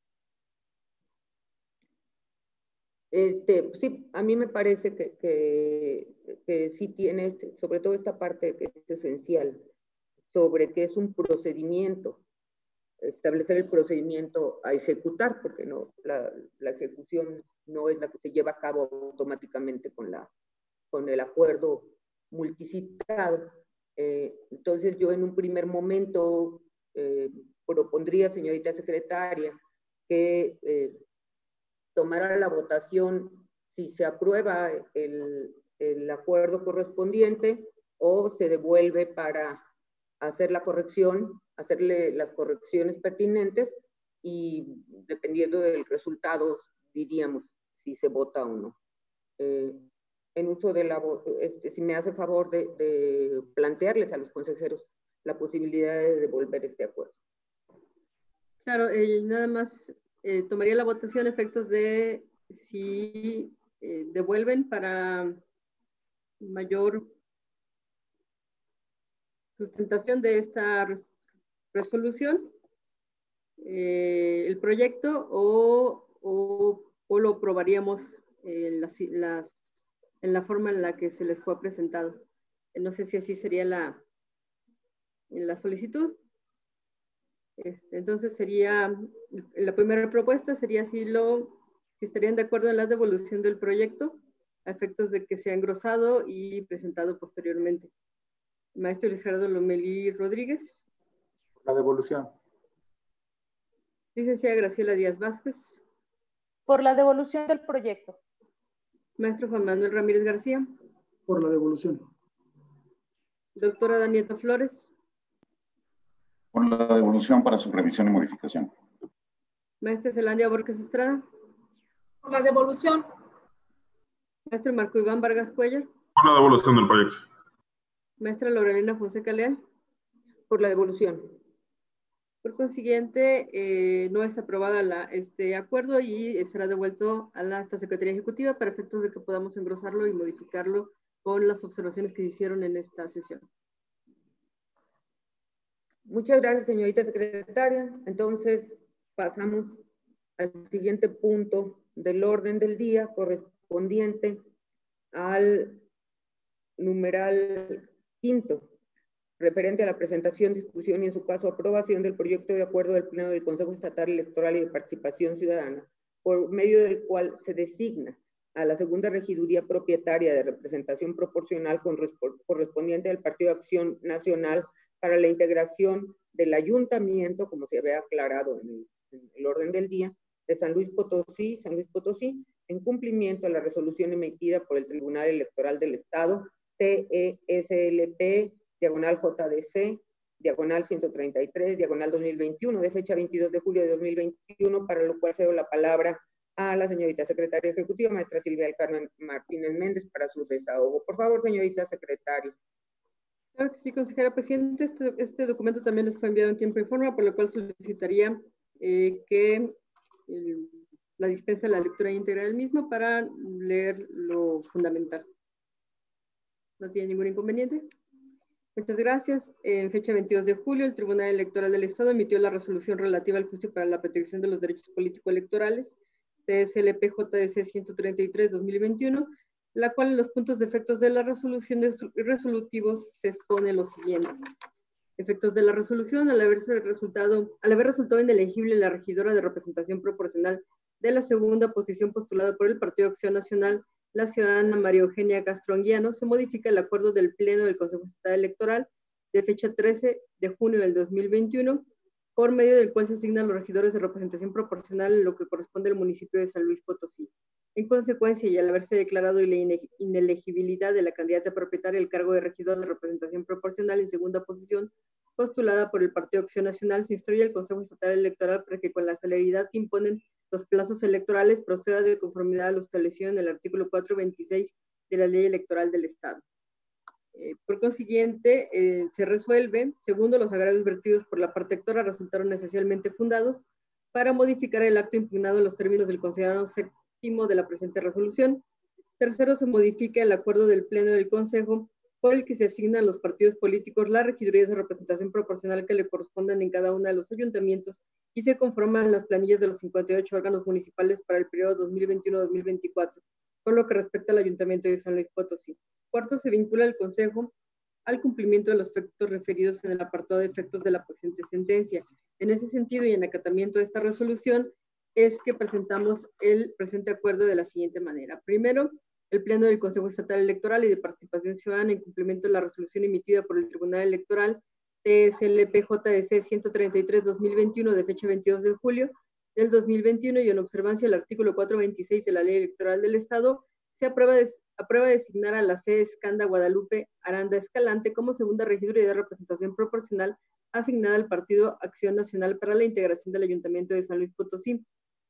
Este, sí, a mí me parece que, que, que sí tiene, este, sobre todo esta parte que es esencial, sobre que es un procedimiento, establecer el procedimiento a ejecutar, porque no, la, la ejecución no es la que se lleva a cabo automáticamente con, la, con el acuerdo multicitado. Eh, entonces yo en un primer momento eh, propondría, señorita secretaria, que eh, tomara la votación si se aprueba el, el acuerdo correspondiente o se devuelve para hacer la corrección, hacerle las correcciones pertinentes y dependiendo del resultado diríamos si se vota o no. Eh, en uso de la, este, si me hace favor de, de plantearles a los consejeros la posibilidad de devolver este acuerdo. Claro, eh, nada más eh, tomaría la votación efectos de si eh, devuelven para mayor sustentación de esta res resolución eh, el proyecto o, o, o lo aprobaríamos en, las, las, en la forma en la que se les fue presentado. No sé si así sería la, la solicitud. Este, entonces sería, la primera propuesta sería si, lo, si estarían de acuerdo en la devolución del proyecto a efectos de que sea engrosado y presentado posteriormente. Maestro Gerardo Lomelí Rodríguez. La devolución. Licenciada Graciela Díaz Vázquez. Por la devolución del proyecto. Maestro Juan Manuel Ramírez García. Por la devolución. Doctora Daniela Flores. Por la devolución para su revisión y modificación. Maestra Zelandia Borges Estrada. Por la devolución. Maestro Marco Iván Vargas Cuellar. Por la devolución del proyecto. Maestra Lorelina Fonseca Leal. Por la devolución. Por consiguiente, eh, no es aprobada la, este acuerdo y será devuelto a la esta Secretaría Ejecutiva para efectos de que podamos engrosarlo y modificarlo con las observaciones que se hicieron en esta sesión. Muchas gracias, señorita secretaria. Entonces, pasamos al siguiente punto del orden del día correspondiente al numeral quinto, referente a la presentación, discusión y en su caso aprobación del proyecto de acuerdo del Pleno del Consejo Estatal Electoral y de Participación Ciudadana, por medio del cual se designa a la segunda regiduría propietaria de representación proporcional correspondiente al Partido de Acción Nacional para la integración del ayuntamiento, como se había aclarado en el, en el orden del día, de San Luis Potosí, San Luis Potosí, en cumplimiento a la resolución emitida por el Tribunal Electoral del Estado, T E S L P, diagonal J D C, diagonal ciento treinta y tres, diagonal dos mil veintiuno, de fecha veintidós de julio de dos mil veintiuno, para lo cual cedo la palabra a la señorita secretaria ejecutiva, maestra Silvia del Carmen Martínez Méndez, para su desahogo. Por favor, señorita secretaria. Claro que sí, consejera presidente. Este, este documento también les fue enviado en tiempo y forma, por lo cual solicitaría eh, que el, la dispensa de la lectura íntegra del mismo para leer lo fundamental. ¿No tiene ningún inconveniente? Muchas gracias. En fecha veintidós de julio, el Tribunal Electoral del Estado emitió la resolución relativa al juicio para la protección de los derechos político-electorales, T S L P J D C ciento treinta y tres guión dos mil veintiuno, la cual en los puntos de efectos de la resolución de resolutivos se expone lo siguiente. Efectos de la resolución: al haberse resultado, al haber resultado inelegible la regidora de representación proporcional de la segunda posición postulada por el Partido Acción Nacional, la ciudadana María Eugenia Castro Anguiano, se modifica el acuerdo del Pleno del Consejo Estatal Electoral de fecha trece de junio del dos mil veintiuno, por medio del cual se asignan los regidores de representación proporcional en lo que corresponde al municipio de San Luis Potosí. En consecuencia, y al haberse declarado la inelegibilidad de la candidata propietaria del cargo de regidor de representación proporcional en segunda posición, postulada por el Partido Acción Nacional, se instruye al Consejo Estatal Electoral para que con la celeridad que imponen los plazos electorales proceda de conformidad a lo establecido en el artículo cuatrocientos veintiséis de la Ley Electoral del Estado. Eh, por consiguiente, eh, se resuelve, segundo, los agravios vertidos por la parte actora resultaron esencialmente fundados para modificar el acto impugnado en los términos del considerado séptimo de la presente resolución. Tercero, se modifica el acuerdo del Pleno del Consejo por el que se asignan a los partidos políticos las regidurías de representación proporcional que le correspondan en cada uno de los ayuntamientos y se conforman las planillas de los cincuenta y ocho órganos municipales para el periodo dos mil veintiuno a dos mil veinticuatro, por lo que respecta al Ayuntamiento de San Luis Potosí. Cuarto, se vincula el Consejo al cumplimiento de los efectos referidos en el apartado de efectos de la presente sentencia. En ese sentido y en acatamiento de esta resolución es que presentamos el presente acuerdo de la siguiente manera. Primero, el Pleno del Consejo Estatal Electoral y de Participación Ciudadana, en cumplimiento de la resolución emitida por el Tribunal Electoral T S L P J D C ciento treinta y tres guion dos mil veintiuno de fecha veintidós de julio del dos mil veintiuno y en observancia del artículo cuatrocientos veintiséis de la Ley Electoral del Estado, se aprueba, des, aprueba designar a la C. Escanda Guadalupe Aranda Escalante como segunda regiduría de representación proporcional asignada al Partido Acción Nacional para la integración del Ayuntamiento de San Luis Potosí.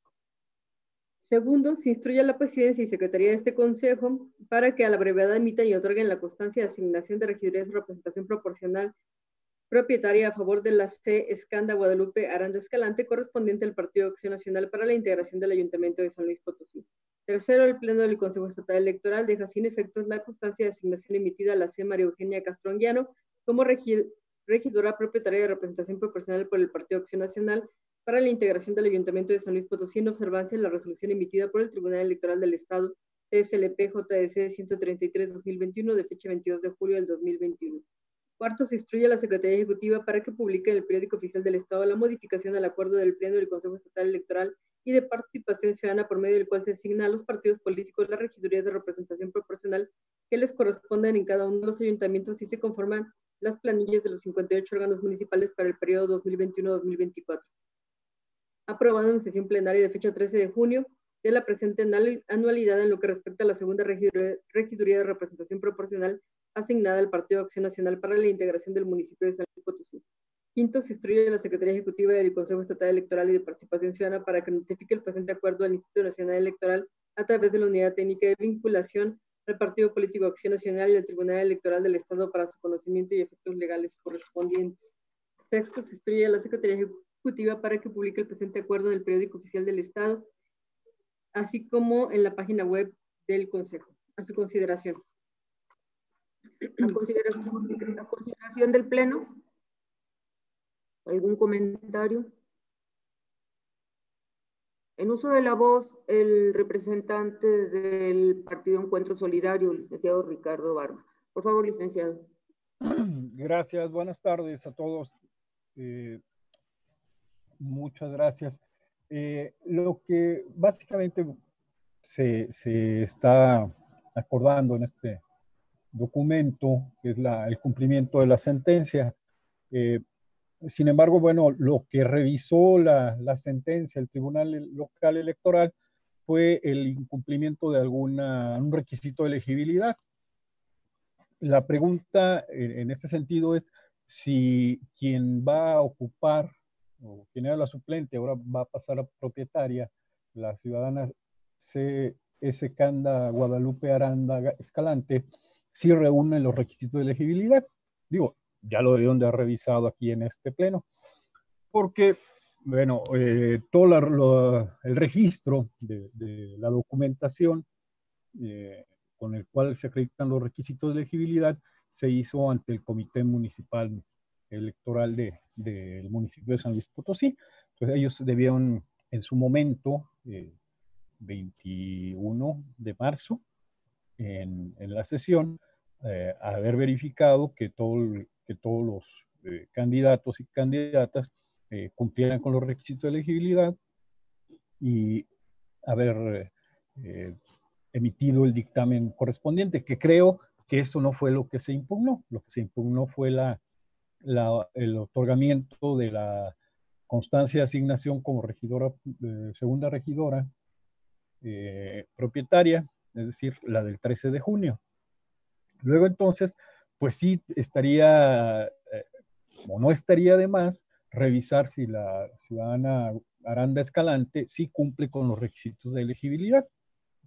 Segundo, se instruye a la Presidencia y Secretaría de este Consejo para que a la brevedad emitan y otorguen la constancia de asignación de regidurías de representación proporcional propietaria a favor de la C. Escanda Guadalupe Aranda Escalante correspondiente al Partido Acción Nacional para la integración del Ayuntamiento de San Luis Potosí. Tercero, el Pleno del Consejo Estatal Electoral deja sin efectos la constancia de asignación emitida a la C. María Eugenia Castro Anguiano como regidora propietaria de representación proporcional por el Partido Acción Nacional para la integración del Ayuntamiento de San Luis Potosí en observancia de la resolución emitida por el Tribunal Electoral del Estado T S L P J D C ciento treinta y tres guion dos mil veintiuno de fecha veintidós de julio del dos mil veintiuno. Cuarto, se instruye a la Secretaría Ejecutiva para que publique en el Periódico Oficial del Estado la modificación al acuerdo del Pleno del Consejo Estatal Electoral y de Participación Ciudadana por medio del cual se asigna a los partidos políticos las regidurías de representación proporcional que les correspondan en cada uno de los ayuntamientos y se conforman las planillas de los cincuenta y ocho órganos municipales para el periodo dos mil veintiuno a dos mil veinticuatro. Aprobado en sesión plenaria de fecha trece de junio de la presente anualidad en lo que respecta a la segunda regiduría, regiduría de representación proporcional asignada al Partido Acción Nacional para la integración del municipio de San Luis Potosí. Quinto, se instruye a la Secretaría Ejecutiva del Consejo Estatal Electoral y de Participación Ciudadana para que notifique el presente acuerdo al Instituto Nacional Electoral a través de la Unidad Técnica de Vinculación al Partido Político Acción Nacional y al Tribunal Electoral del Estado para su conocimiento y efectos legales correspondientes. Sexto, se instruye a la Secretaría Ejecutiva para que publique el presente acuerdo en el Periódico Oficial del Estado, así como en la página web del Consejo. A su consideración. A consideración, a consideración del Pleno. ¿Algún comentario? En uso de la voz, el representante del Partido Encuentro Solidario, licenciado Ricardo Barba. Por favor, licenciado. Gracias, buenas tardes a todos. Eh, muchas gracias. Eh, lo que básicamente se, se está acordando en este documento es la, el cumplimiento de la sentencia. Eh, sin embargo, bueno, lo que revisó la, la sentencia el Tribunal Local Electoral fue el incumplimiento de alguna, un requisito de elegibilidad. La pregunta en, en este sentido es si quien va a ocupar, o quien era la suplente, ahora va a pasar a propietaria, la ciudadana C. Escanda Guadalupe Aranda Escalante, si reúne los requisitos de elegibilidad. Digo, ya lo debieron de haber revisado aquí en este pleno, porque, bueno, eh, todo la, lo, el registro de, de la documentación eh, con el cual se acreditan los requisitos de elegibilidad se hizo ante el Comité Municipal Electoral del de, de municipio de San Luis Potosí. Entonces ellos debieron en su momento, eh, veintiuno de marzo, en, en la sesión, eh, haber verificado que, todo, que todos los eh, candidatos y candidatas eh, cumplieran con los requisitos de elegibilidad y haber eh, emitido el dictamen correspondiente, que creo que esto no fue lo que se impugnó. Lo que se impugnó fue la, la, el otorgamiento de la constancia de asignación como regidora, eh, segunda regidora eh, propietaria, es decir, la del trece de junio. Luego entonces, pues sí estaría, eh, o no estaría de más, revisar si la ciudadana Aranda Escalante sí cumple con los requisitos de elegibilidad.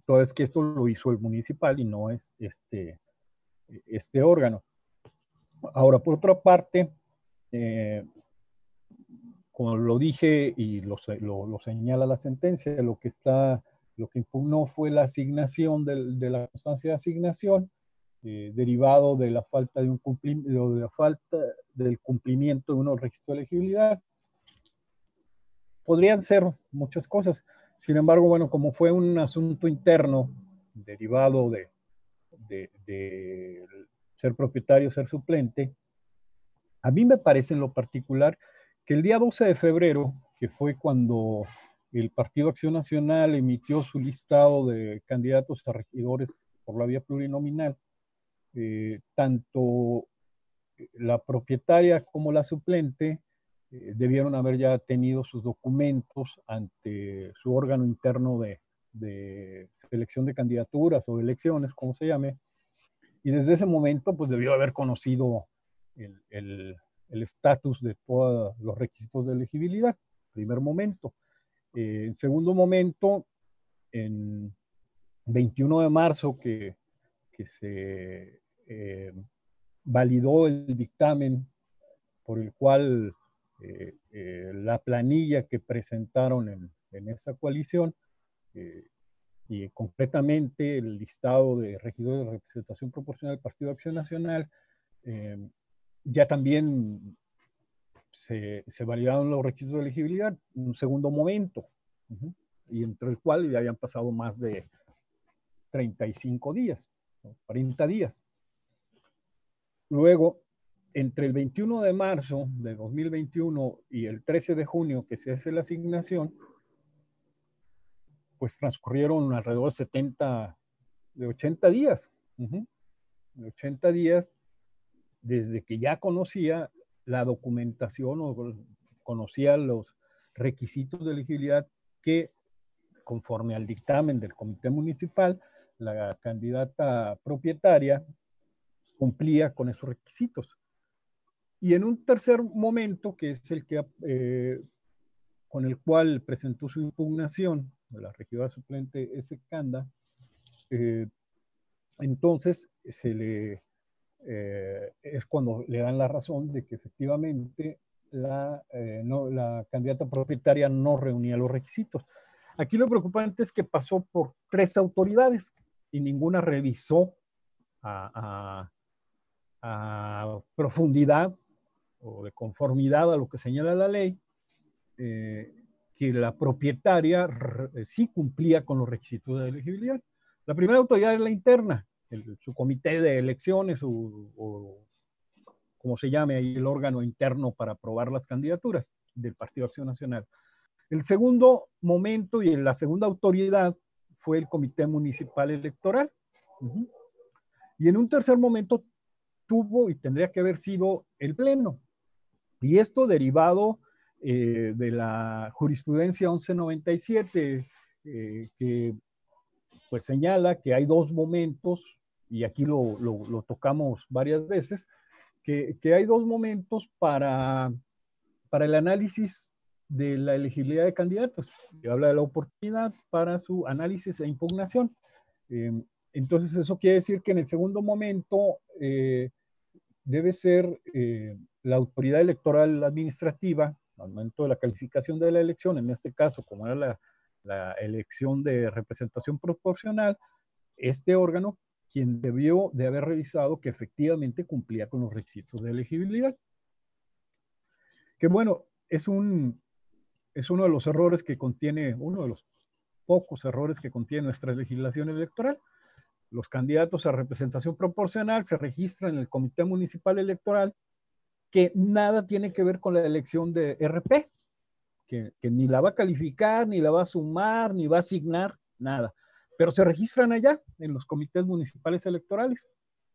toda vez que esto lo hizo el municipal y no es este, este órgano. Ahora, por otra parte, eh, como lo dije y lo, lo, lo señala la sentencia, lo que, está, lo que impugnó fue la asignación de, de la constancia de asignación, eh, derivado de la falta de un cumplimiento, de la falta del cumplimiento de unos requisitos de elegibilidad. Podrían ser muchas cosas. Sin embargo, bueno, como fue un asunto interno derivado de, de, de ser propietario, ser suplente, a mí me parece en lo particular que el día doce de febrero, que fue cuando el Partido Acción Nacional emitió su listado de candidatos a regidores por la vía plurinominal, eh, tanto la propietaria como la suplente eh, debieron haber ya tenido sus documentos ante su órgano interno de, de selección de candidaturas o de elecciones, como se llame, y desde ese momento pues debió haber conocido el, el el estatus de todos los requisitos de elegibilidad, primer momento. Eh, en segundo momento, en veintiuno de marzo, que, que se eh, validó el dictamen por el cual eh, eh, la planilla que presentaron en, en esa coalición, eh, y concretamente el listado de regidores de representación proporcional del Partido Acción Nacional, eh, ya también se, se validaron los requisitos de elegibilidad en un segundo momento, uh-huh, y entre el cual ya habían pasado más de treinta y cinco días, ¿no? cuarenta días. Luego, entre el veintiuno de marzo de dos mil veintiuno y el trece de junio que se hace la asignación, pues transcurrieron alrededor de setenta, de ochenta días, uh-huh, de ochenta días desde que ya conocía la documentación o conocía los requisitos de elegibilidad que, conforme al dictamen del comité municipal, la candidata propietaria cumplía con esos requisitos. Y en un tercer momento, que es el que eh, con el cual presentó su impugnación de la regidora suplente S. Canda, eh, entonces se le Eh, es cuando le dan la razón de que efectivamente la, eh, no, la candidata propietaria no reunía los requisitos. Aquí lo preocupante es que pasó por tres autoridades y ninguna revisó a, a, a profundidad o de conformidad a lo que señala la ley, eh, que la propietaria sí cumplía con los requisitos de elegibilidad. La primera autoridad es la interna, El, su comité de elecciones o, o como se llame ahí el órgano interno para aprobar las candidaturas del Partido Acción Nacional. El segundo momento y la segunda autoridad fue el Comité Municipal Electoral. Uh-huh. Y en un tercer momento tuvo y tendría que haber sido el Pleno. Y esto derivado eh, de la jurisprudencia once noventa y siete, eh, que pues señala que hay dos momentos, y aquí lo, lo, lo tocamos varias veces, que, que hay dos momentos para, para el análisis de la elegibilidad de candidatos. Que habla de la oportunidad para su análisis e impugnación. Eh, entonces eso quiere decir que en el segundo momento eh, debe ser eh, la autoridad electoral administrativa, al momento de la calificación de la elección, en este caso, como era la, la elección de representación proporcional, este órgano, quien debió de haber revisado que efectivamente cumplía con los requisitos de elegibilidad. Que bueno, es, un, es uno de los errores que contiene, uno de los pocos errores que contiene nuestra legislación electoral. Los candidatos a representación proporcional se registran en el Comité Municipal Electoral, que nada tiene que ver con la elección de R P, que, que ni la va a calificar, ni la va a sumar, ni va a asignar, nada. Pero se registran allá, en los comités municipales electorales.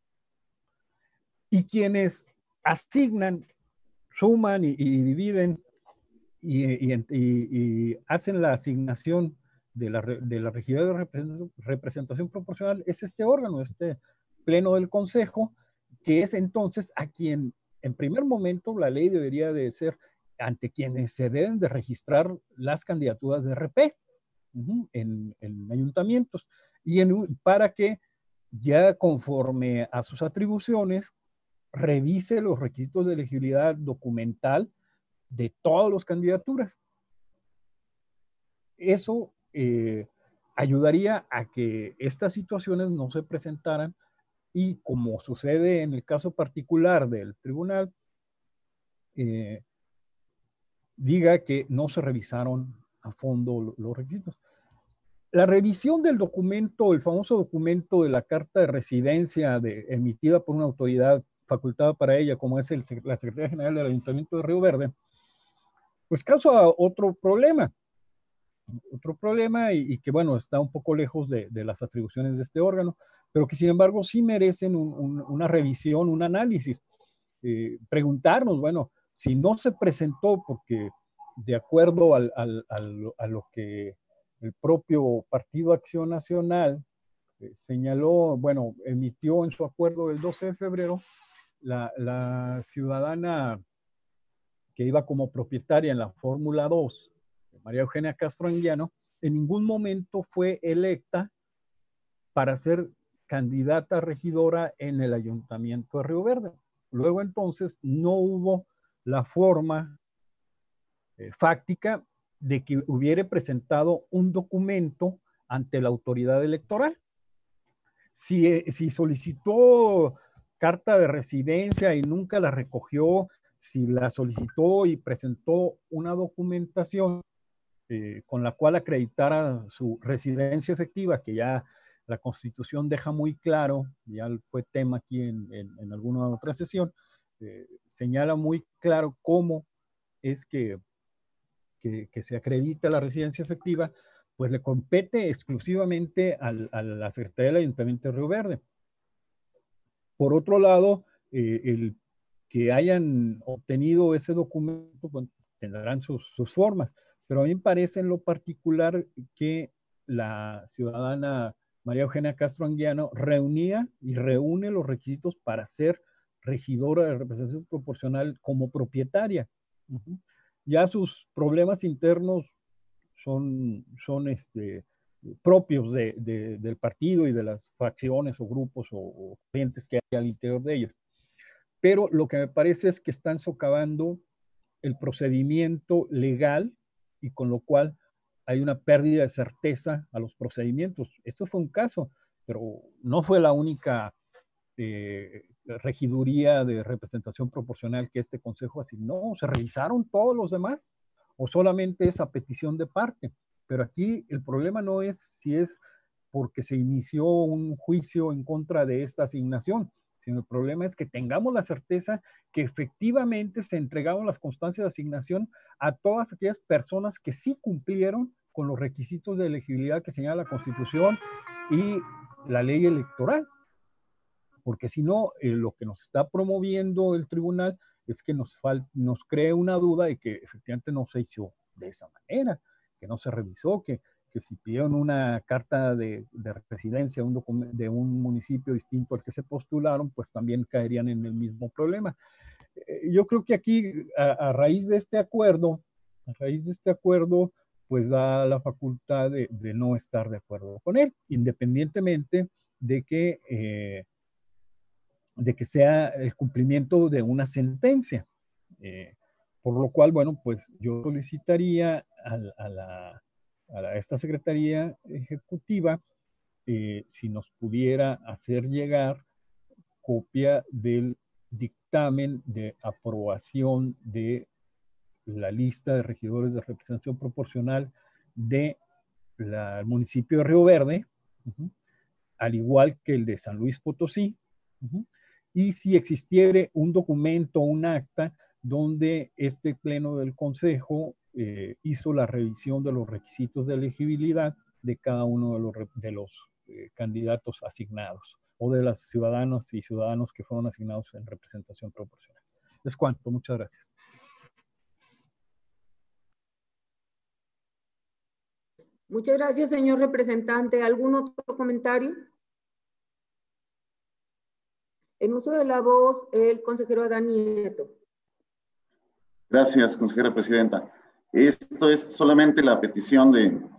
Y quienes asignan, suman y, y dividen y, y, y, y hacen la asignación de la, de la regidora de representación proporcional es este órgano, este pleno del consejo, que es entonces a quien en primer momento la ley debería de ser ante quienes se deben de registrar las candidaturas de R P. uh-huh, en, en ayuntamientos, y en, para que ya conforme a sus atribuciones revise los requisitos de elegibilidad documental de todas las candidaturas. Eso eh, ayudaría a que estas situaciones no se presentaran y, como sucede en el caso particular del tribunal, eh, diga que no se revisaron a fondo los requisitos. La revisión del documento, el famoso documento de la carta de residencia de, emitida por una autoridad facultada para ella, como es el, la Secretaría General del Ayuntamiento de Río Verde, pues causa otro problema. Otro problema y, y que, bueno, está un poco lejos de, de las atribuciones de este órgano, pero que, sin embargo, sí merecen un, un, una revisión, un análisis. Eh, preguntarnos, bueno, si no se presentó porque, de acuerdo al, al, al, a lo que el propio Partido Acción Nacional eh, señaló, bueno, emitió en su acuerdo el doce de febrero, la, la ciudadana que iba como propietaria en la Fórmula dos, María Eugenia Castro Anguiano, en ningún momento fue electa para ser candidata a regidora en el Ayuntamiento de Río Verde. Luego, entonces, no hubo la forma eh, fáctica de que hubiera presentado un documento ante la autoridad electoral. Si, eh, si solicitó carta de residencia y nunca la recogió, si la solicitó y presentó una documentación eh, con la cual acreditara su residencia efectiva, que ya la Constitución deja muy claro, ya fue tema aquí en, en, en alguna otra sesión, eh, señala muy claro cómo es que, que, que se acredita la residencia efectiva, pues le compete exclusivamente al, a la Secretaría del Ayuntamiento de Río Verde. Por otro lado, eh, el que hayan obtenido ese documento, pues, tendrán sus, sus formas, pero a mí me parece en lo particular que la ciudadana María Eugenia Castro Anguiano reunía y reúne los requisitos para ser regidora de representación proporcional como propietaria. Uh-huh. Ya sus problemas internos son, son este, propios de, de, del partido y de las facciones o grupos o, o clientes que hay al interior de ellos. Pero lo que me parece es que están socavando el procedimiento legal y con lo cual hay una pérdida de certeza a los procedimientos. Esto fue un caso, pero no fue la única eh, regiduría de representación proporcional que este consejo asignó. Se revisaron todos los demás o solamente esa petición de parte. Pero aquí el problema no es si es porque se inició un juicio en contra de esta asignación, sino el problema es que tengamos la certeza que efectivamente se entregaron las constancias de asignación a todas aquellas personas que sí cumplieron con los requisitos de elegibilidad que señala la Constitución y la ley electoral. Porque si no, eh, lo que nos está promoviendo el tribunal es que nos, nos cree una duda de que efectivamente no se hizo de esa manera, que no se revisó, que, que si pidieron una carta de, de residencia un de un municipio distinto al que se postularon, pues también caerían en el mismo problema. Eh, yo creo que aquí, a, a raíz de este acuerdo, a raíz de este acuerdo, pues da la facultad de, de no estar de acuerdo con él, independientemente de que, eh, de que sea el cumplimiento de una sentencia. Eh, por lo cual, bueno, pues yo solicitaría a, a, la, a esta Secretaría Ejecutiva eh, si nos pudiera hacer llegar copia del dictamen de aprobación de la lista de regidores de representación proporcional del municipio de Río Verde, uh-huh, al igual que el de San Luis Potosí, uh-huh, y si existiera un documento, un acta, donde este pleno del Consejo eh, hizo la revisión de los requisitos de elegibilidad de cada uno de los, de los eh, candidatos asignados o de las ciudadanas y ciudadanos que fueron asignados en representación proporcional. Es cuanto. Muchas gracias. Muchas gracias, señor representante. ¿Algún otro comentario? En uso de la voz, el consejero Adán Nieto. Gracias, consejera presidenta. Esto es solamente la petición de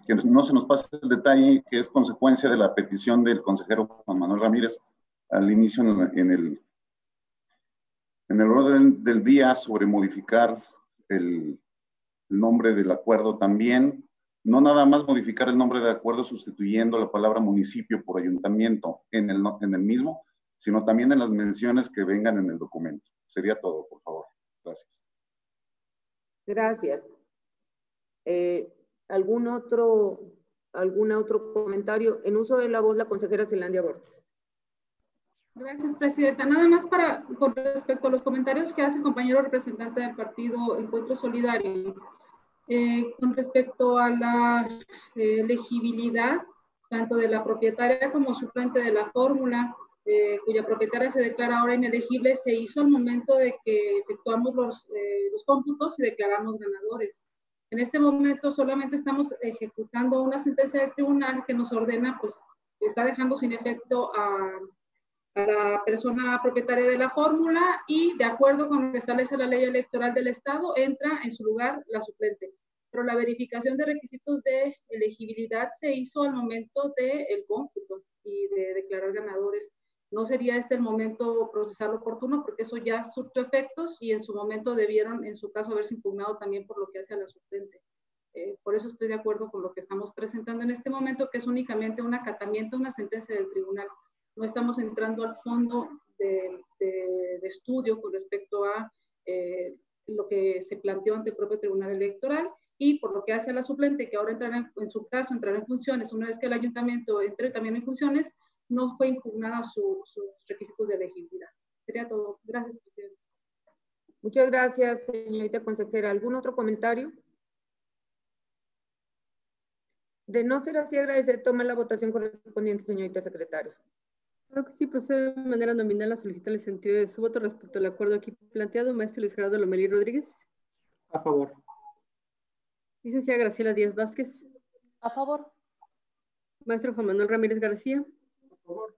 que no se nos pase el detalle, que es consecuencia de la petición del consejero Juan Manuel Ramírez al inicio en el, en el, en el orden del día sobre modificar el, el nombre del acuerdo también. No nada más modificar el nombre del acuerdo sustituyendo la palabra municipio por ayuntamiento en el, en el mismo, sino también en las menciones que vengan en el documento. Sería todo, por favor. Gracias. Gracias. Eh, ¿algún otro, algún otro comentario? En uso de la voz, la consejera Zelandia Borges. Gracias, presidenta. Nada más para, con respecto a los comentarios que hace el compañero representante del partido Encuentro Solidario, eh, con respecto a la eh, elegibilidad, tanto de la propietaria como suplente de la fórmula, eh, cuya propietaria se declara ahora inelegible, se hizo al momento de que efectuamos los, eh, los cómputos y declaramos ganadores. En este momento solamente estamos ejecutando una sentencia del tribunal que nos ordena, pues, está dejando sin efecto a, a la persona propietaria de la fórmula y, de acuerdo con lo que establece la ley electoral del Estado, entra en su lugar la suplente. Pero la verificación de requisitos de elegibilidad se hizo al momento del cómputo y de declarar ganadores. No sería este el momento procesal oportuno porque eso ya surtió efectos y en su momento debieron, en su caso, haberse impugnado también por lo que hace a la suplente. Eh, por eso estoy de acuerdo con lo que estamos presentando en este momento, que es únicamente un acatamiento, una sentencia del tribunal. No estamos entrando al fondo de, de, de estudio con respecto a eh, lo que se planteó ante el propio tribunal electoral y por lo que hace a la suplente, que ahora entrará en, en su caso, entrará en funciones, una vez que el ayuntamiento entre también en funciones, no fue impugnada su, sus requisitos de elegibilidad. Sería todo. Gracias, presidente. Muchas gracias, señorita consejera. ¿Algún otro comentario? De no ser así, agradecer, toma la votación correspondiente, señorita secretaria. Creo que sí, procede de manera nominal a solicitar el sentido de su voto respecto al acuerdo aquí planteado. Maestro Luis Gerardo Lomelí Rodríguez. A favor. Licenciada Graciela Díaz Vázquez. A favor. Maestro Juan Manuel Ramírez García. A favor.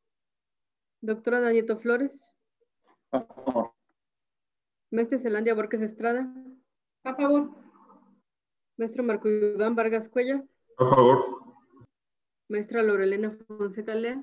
Doctora Danieto Flores. A favor. Maestra Zelandia Borges Estrada. A favor. Maestro Marco Iván Vargas Cuella. A favor. Maestra Laurelena Fonseca Lea.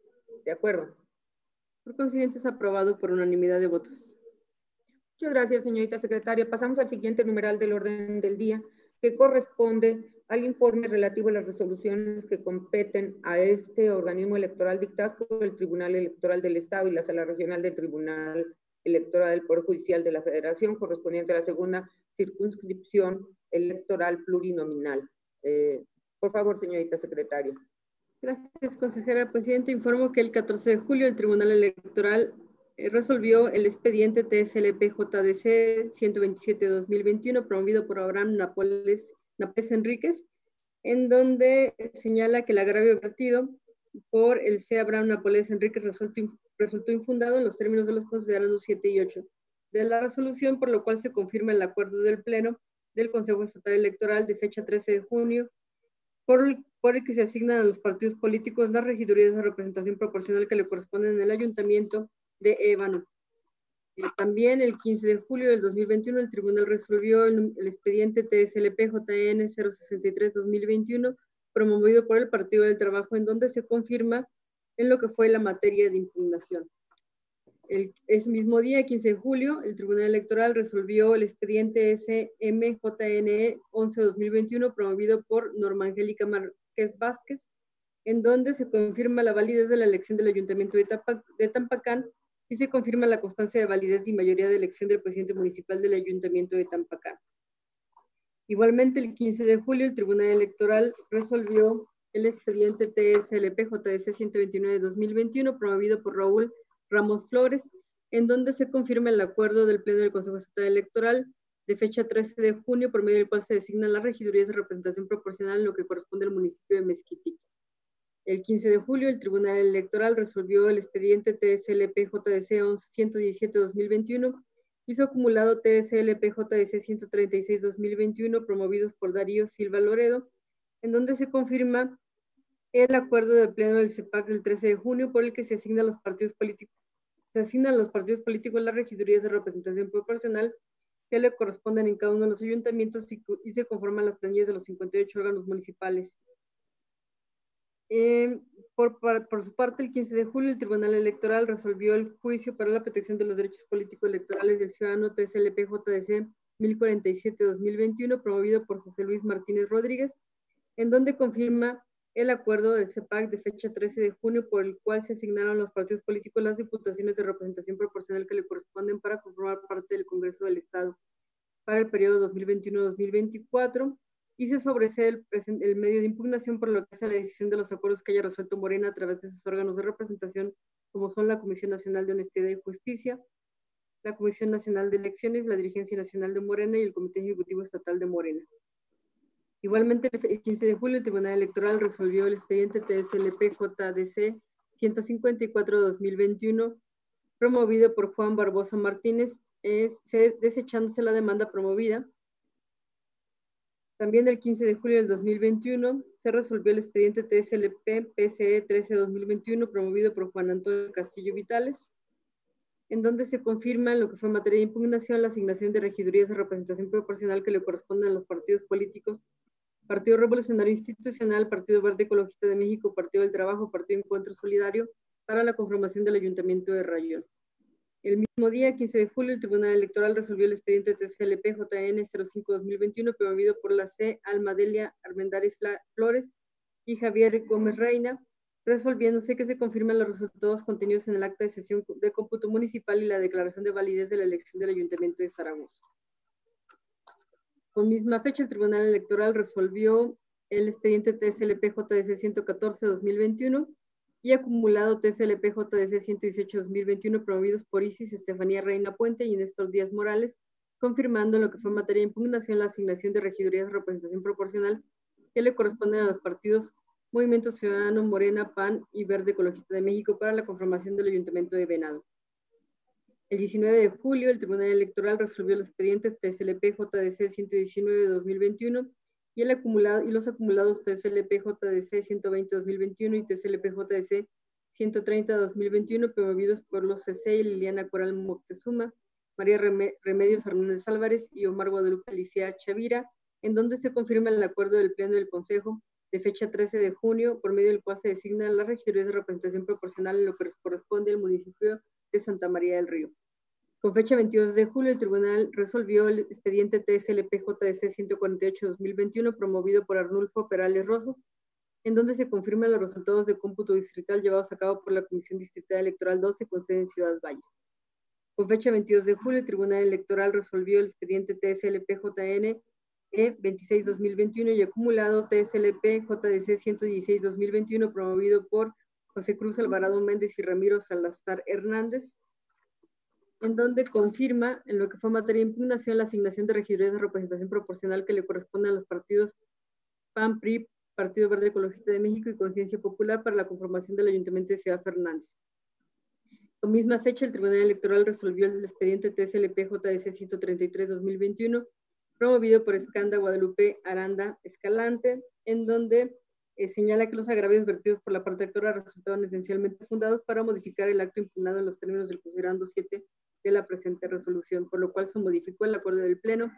De acuerdo. Por consiguiente, es aprobado por unanimidad de votos. Muchas gracias, señorita secretaria. Pasamos al siguiente numeral del orden del día, que corresponde al informe relativo a las resoluciones que competen a este organismo electoral dictadas por el Tribunal Electoral del Estado y la Sala Regional del Tribunal Electoral del Poder Judicial de la Federación, correspondiente a la segunda circunscripción electoral plurinominal. Eh, por favor, señorita secretaria. Gracias, consejera. Presidente, informo que el catorce de julio el Tribunal Electoral eh, resolvió el expediente T S L P J D C ciento veintisiete guión dos mil veintiuno promovido por Abraham Napoles, Napoles Enríquez, en donde señala que el agravio vertido por el C. Abraham Napoles Enríquez resultó, resultó infundado en los términos de los considerados siete y ocho de la resolución, por lo cual se confirma el acuerdo del Pleno del Consejo Estatal Electoral de fecha trece de junio, por el, por el que se asignan a los partidos políticos las regidurías de representación proporcional que le corresponden en el Ayuntamiento de Ébano. Eh, también el quince de julio del dos mil veintiuno el Tribunal resolvió el, el expediente T S L P J N cero sesenta y tres guión dos mil veintiuno promovido por el Partido del Trabajo, en donde se confirma en lo que fue la materia de impugnación. El, ese mismo día, quince de julio, el Tribunal Electoral resolvió el expediente S M J N E once guión dos mil veintiuno promovido por Norma Angélica Márquez Vázquez, en donde se confirma la validez de la elección del Ayuntamiento de, Tapac de Tampacán y se confirma la constancia de validez y mayoría de elección del presidente municipal del Ayuntamiento de Tampacán. Igualmente, el quince de julio, el Tribunal Electoral resolvió el expediente T S L P J D C ciento veintinueve guión dos mil veintiuno promovido por Raúl Ramos Flores, en donde se confirma el acuerdo del Pleno del Consejo Estatal Electoral de fecha trece de junio, por medio del cual se designan las regidurías de representación proporcional en lo que corresponde al municipio de Mezquitic. El quince de julio, el Tribunal Electoral resolvió el expediente T S L P J D C ciento diecisiete guión dos mil veintiuno y su acumulado T S L P J D C ciento treinta y seis guión dos mil veintiuno, promovidos por Darío Silva Loredo, en donde se confirma el acuerdo del Pleno del C E P A C del trece de junio, por el que se asignan los partidos políticos, se asignan los partidos políticos las regidurías de representación proporcional que le corresponden en cada uno de los ayuntamientos y, y se conforman las planillas de los cincuenta y ocho órganos municipales. Eh, por, por, por su parte, el quince de julio, el Tribunal Electoral resolvió el juicio para la protección de los derechos políticos electorales del ciudadano T S L P J D C mil cuarenta y siete guión dos mil veintiuno, promovido por José Luis Martínez Rodríguez, en donde confirma el acuerdo del C E P A C de fecha trece de junio, por el cual se asignaron a los partidos políticos las diputaciones de representación proporcional que le corresponden para conformar parte del Congreso del Estado para el periodo dos mil veintiuno a dos mil veinticuatro, y se sobresee el, el medio de impugnación por lo que hace la decisión de los acuerdos que haya resuelto Morena a través de sus órganos de representación, como son la Comisión Nacional de Honestidad y Justicia, la Comisión Nacional de Elecciones, la Dirigencia Nacional de Morena y el Comité Ejecutivo Estatal de Morena. Igualmente, el quince de julio, el Tribunal Electoral resolvió el expediente T S L P J D C ciento cincuenta y cuatro guión dos mil veintiuno, promovido por Juan Barbosa Martínez, es, desechándose la demanda promovida. También el quince de julio del dos mil veintiuno se resolvió el expediente T S L P P C E trece guión dos mil veintiuno, promovido por Juan Antonio Castillo Vitales, en donde se confirma en lo que fue materia de impugnación la asignación de regidurías de representación proporcional que le corresponden a los partidos políticos: Partido Revolucionario Institucional, Partido Verde Ecologista de México, Partido del Trabajo, Partido Encuentro Solidario, para la conformación del Ayuntamiento de Rayón. El mismo día, quince de julio, el Tribunal Electoral resolvió el expediente T S L P J N cero cinco guión dos mil veintiuno, promovido por la C. Almadelia Armendáriz Flores y Javier Gómez Reina, resolviéndose que se confirman los resultados contenidos en el acta de sesión de cómputo municipal y la declaración de validez de la elección del Ayuntamiento de Zaragoza. Con misma fecha, el Tribunal Electoral resolvió el expediente T S L P J D C ciento catorce guión dos mil veintiuno y acumulado T S L P J D C ciento dieciocho guión dos mil veintiuno, promovidos por Isis Estefanía Reina Puente y Néstor Díaz Morales, confirmando lo que fue materia de impugnación la asignación de regidurías de representación proporcional que le corresponden a los partidos Movimiento Ciudadano, Morena, P A N y Verde Ecologista de México para la conformación del Ayuntamiento de Venado. El diecinueve de julio, el Tribunal Electoral resolvió los expedientes T S L P J D C ciento diecinueve guión dos mil veintiuno y, el acumulado, y los acumulados T S L P J D C ciento veinte guión dos mil veintiuno y T S L P J D C ciento treinta guión dos mil veintiuno, promovidos por los C C y Liliana Coral Moctezuma, María Remedios Hernández Álvarez y Omar Guadalupe Alicia Chavira, en donde se confirma el acuerdo del Pleno del Consejo de fecha trece de junio, por medio del cual se designan las regidurías de representación proporcional en lo que corresponde al municipio de Santa María del Río. Con fecha veintidós de julio, el Tribunal resolvió el expediente T S L P J D C ciento cuarenta y ocho guión dos mil veintiuno, promovido por Arnulfo Perales Rosas, en donde se confirman los resultados de cómputo distrital llevados a cabo por la Comisión Distrital Electoral doce con sede en Ciudad Valles. Con fecha veintidós de julio, el Tribunal Electoral resolvió el expediente T S L P J N E veintiséis guión dos mil veintiuno y acumulado T S L P J D C ciento dieciséis guión dos mil veintiuno, promovido por José Cruz Alvarado Méndez y Ramiro Salazar Hernández, en donde confirma en lo que fue materia de impugnación la asignación de regidurías de representación proporcional que le corresponde a los partidos P A N, P R I, Partido Verde Ecologista de México y Conciencia Popular para la conformación del Ayuntamiento de Ciudad Fernández. Con misma fecha, el Tribunal Electoral resolvió el expediente T S L P J D C ciento treinta y tres guión dos mil veintiuno, promovido por Escanda Guadalupe Aranda Escalante, en donde eh, señala que los agravios vertidos por la parte actora resultaron esencialmente fundados para modificar el acto impugnado en los términos del considerando siete de la presente resolución, por lo cual se modificó el acuerdo del Pleno,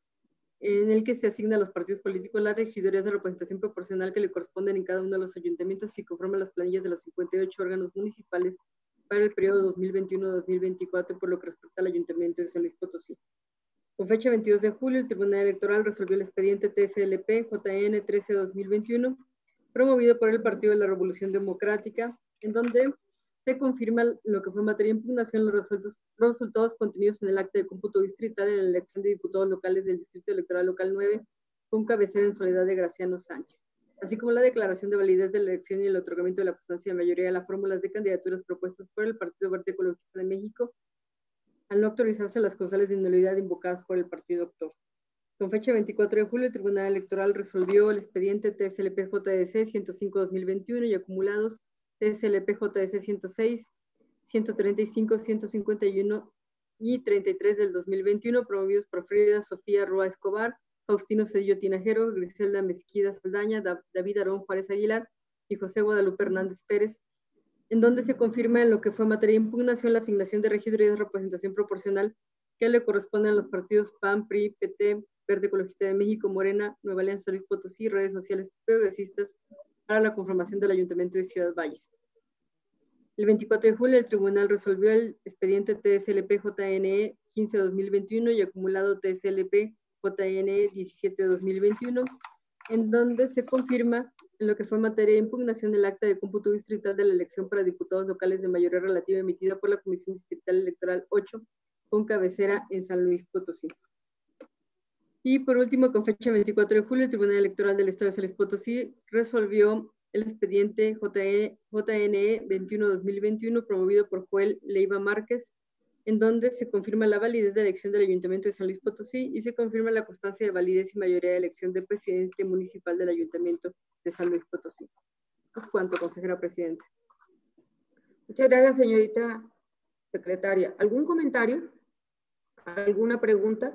en el que se asigna a los partidos políticos las regidurías de representación proporcional que le corresponden en cada uno de los ayuntamientos y conforman las planillas de los cincuenta y ocho órganos municipales para el periodo dos mil veintiuno a dos mil veinticuatro, por lo que respecta al Ayuntamiento de San Luis Potosí. Con fecha veintidós de julio, el Tribunal Electoral resolvió el expediente T S L P J N trece guión dos mil veintiuno, promovido por el Partido de la Revolución Democrática, en donde se confirma lo que fue materia de impugnación los, resueltos, los resultados contenidos en el acta de cómputo distrital en la elección de diputados locales del Distrito Electoral Local nueve, con cabecera en soledad de Graciano Sánchez, así como la declaración de validez de la elección y el otorgamiento de la constancia de mayoría de las fórmulas de candidaturas propuestas por el Partido Verde Ecologista de México, al no actualizarse las causales de nulidad invocadas por el partido actor. Con fecha veinticuatro de julio, el Tribunal Electoral resolvió el expediente T S L P J D C ciento cinco guión dos mil veintiuno y acumulados T S L P J D C ciento seis, ciento treinta y cinco, ciento cincuenta y uno y treinta y tres del dos mil veintiuno, promovidos por Frida Sofía Roa Escobar, Faustino Cedillo Tinajero, Griselda Mezquida Saldaña, David Aarón Juárez Aguilar y José Guadalupe Hernández Pérez, en donde se confirma en lo que fue materia de impugnación la asignación de regidurías de representación proporcional que le corresponden a los partidos P A N, P R I, P T, Verde Ecologista de México, Morena, Nueva Alianza San Luis Potosí y redes sociales progresistas para la conformación del Ayuntamiento de Ciudad Valles. El veinticuatro de julio, el tribunal resolvió el expediente T S L P J N E quince de dos mil veintiuno y acumulado T S L P J N E diecisiete de dos mil veintiuno, en donde se confirma en lo que fue materia de impugnación del acta de cómputo distrital de la elección para diputados locales de mayoría relativa emitida por la Comisión Distrital Electoral ocho, con cabecera en San Luis Potosí. Y por último, con fecha veinticuatro de julio, el Tribunal Electoral del Estado de San Luis Potosí resolvió el expediente J N E veintiuno de dos mil veintiuno promovido por Joel Leiva Márquez, en donde se confirma la validez de elección del Ayuntamiento de San Luis Potosí y se confirma la constancia de validez y mayoría de elección del presidente municipal del Ayuntamiento de San Luis Potosí. Es cuanto, consejera presidenta. Muchas gracias, señorita secretaria. ¿Algún comentario? ¿Alguna pregunta?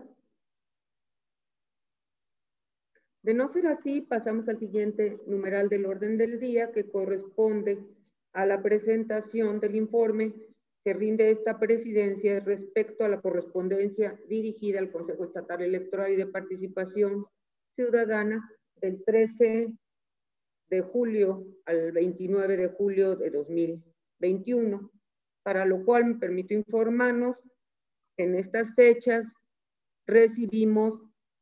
De no ser así, pasamos al siguiente numeral del orden del día, que corresponde a la presentación del informe que rinde esta presidencia respecto a la correspondencia dirigida al Consejo Estatal Electoral y de Participación Ciudadana del trece de julio al veintinueve de julio de dos mil veintiuno, para lo cual me permito informarnos que en estas fechas recibimos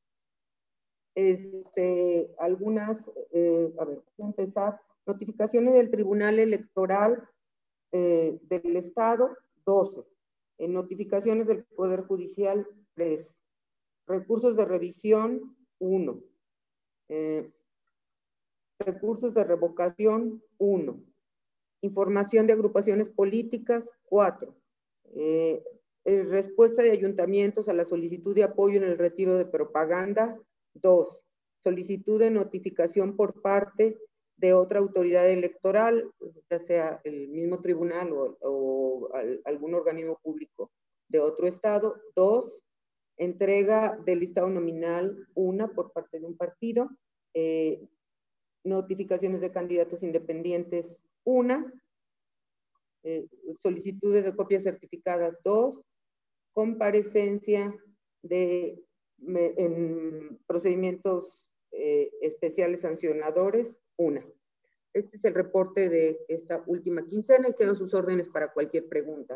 Este, algunas, eh, a ver, voy a empezar, notificaciones del Tribunal Electoral eh, del Estado, doce, eh, notificaciones del Poder Judicial, tres, recursos de revisión, uno, eh, recursos de revocación, uno, información de agrupaciones políticas, cuatro, eh, eh, respuesta de ayuntamientos a la solicitud de apoyo en el retiro de propaganda, dos, solicitud de notificación por parte de otra autoridad electoral, ya sea el mismo tribunal o, o al, algún organismo público de otro estado. Dos, entrega del listado nominal, una por parte de un partido. Eh, notificaciones de candidatos independientes, una. Eh, solicitudes de copias certificadas, dos. Comparecencia de en procedimientos eh, especiales sancionadores, una. Este es el reporte de esta última quincena y quedo sus órdenes para cualquier pregunta.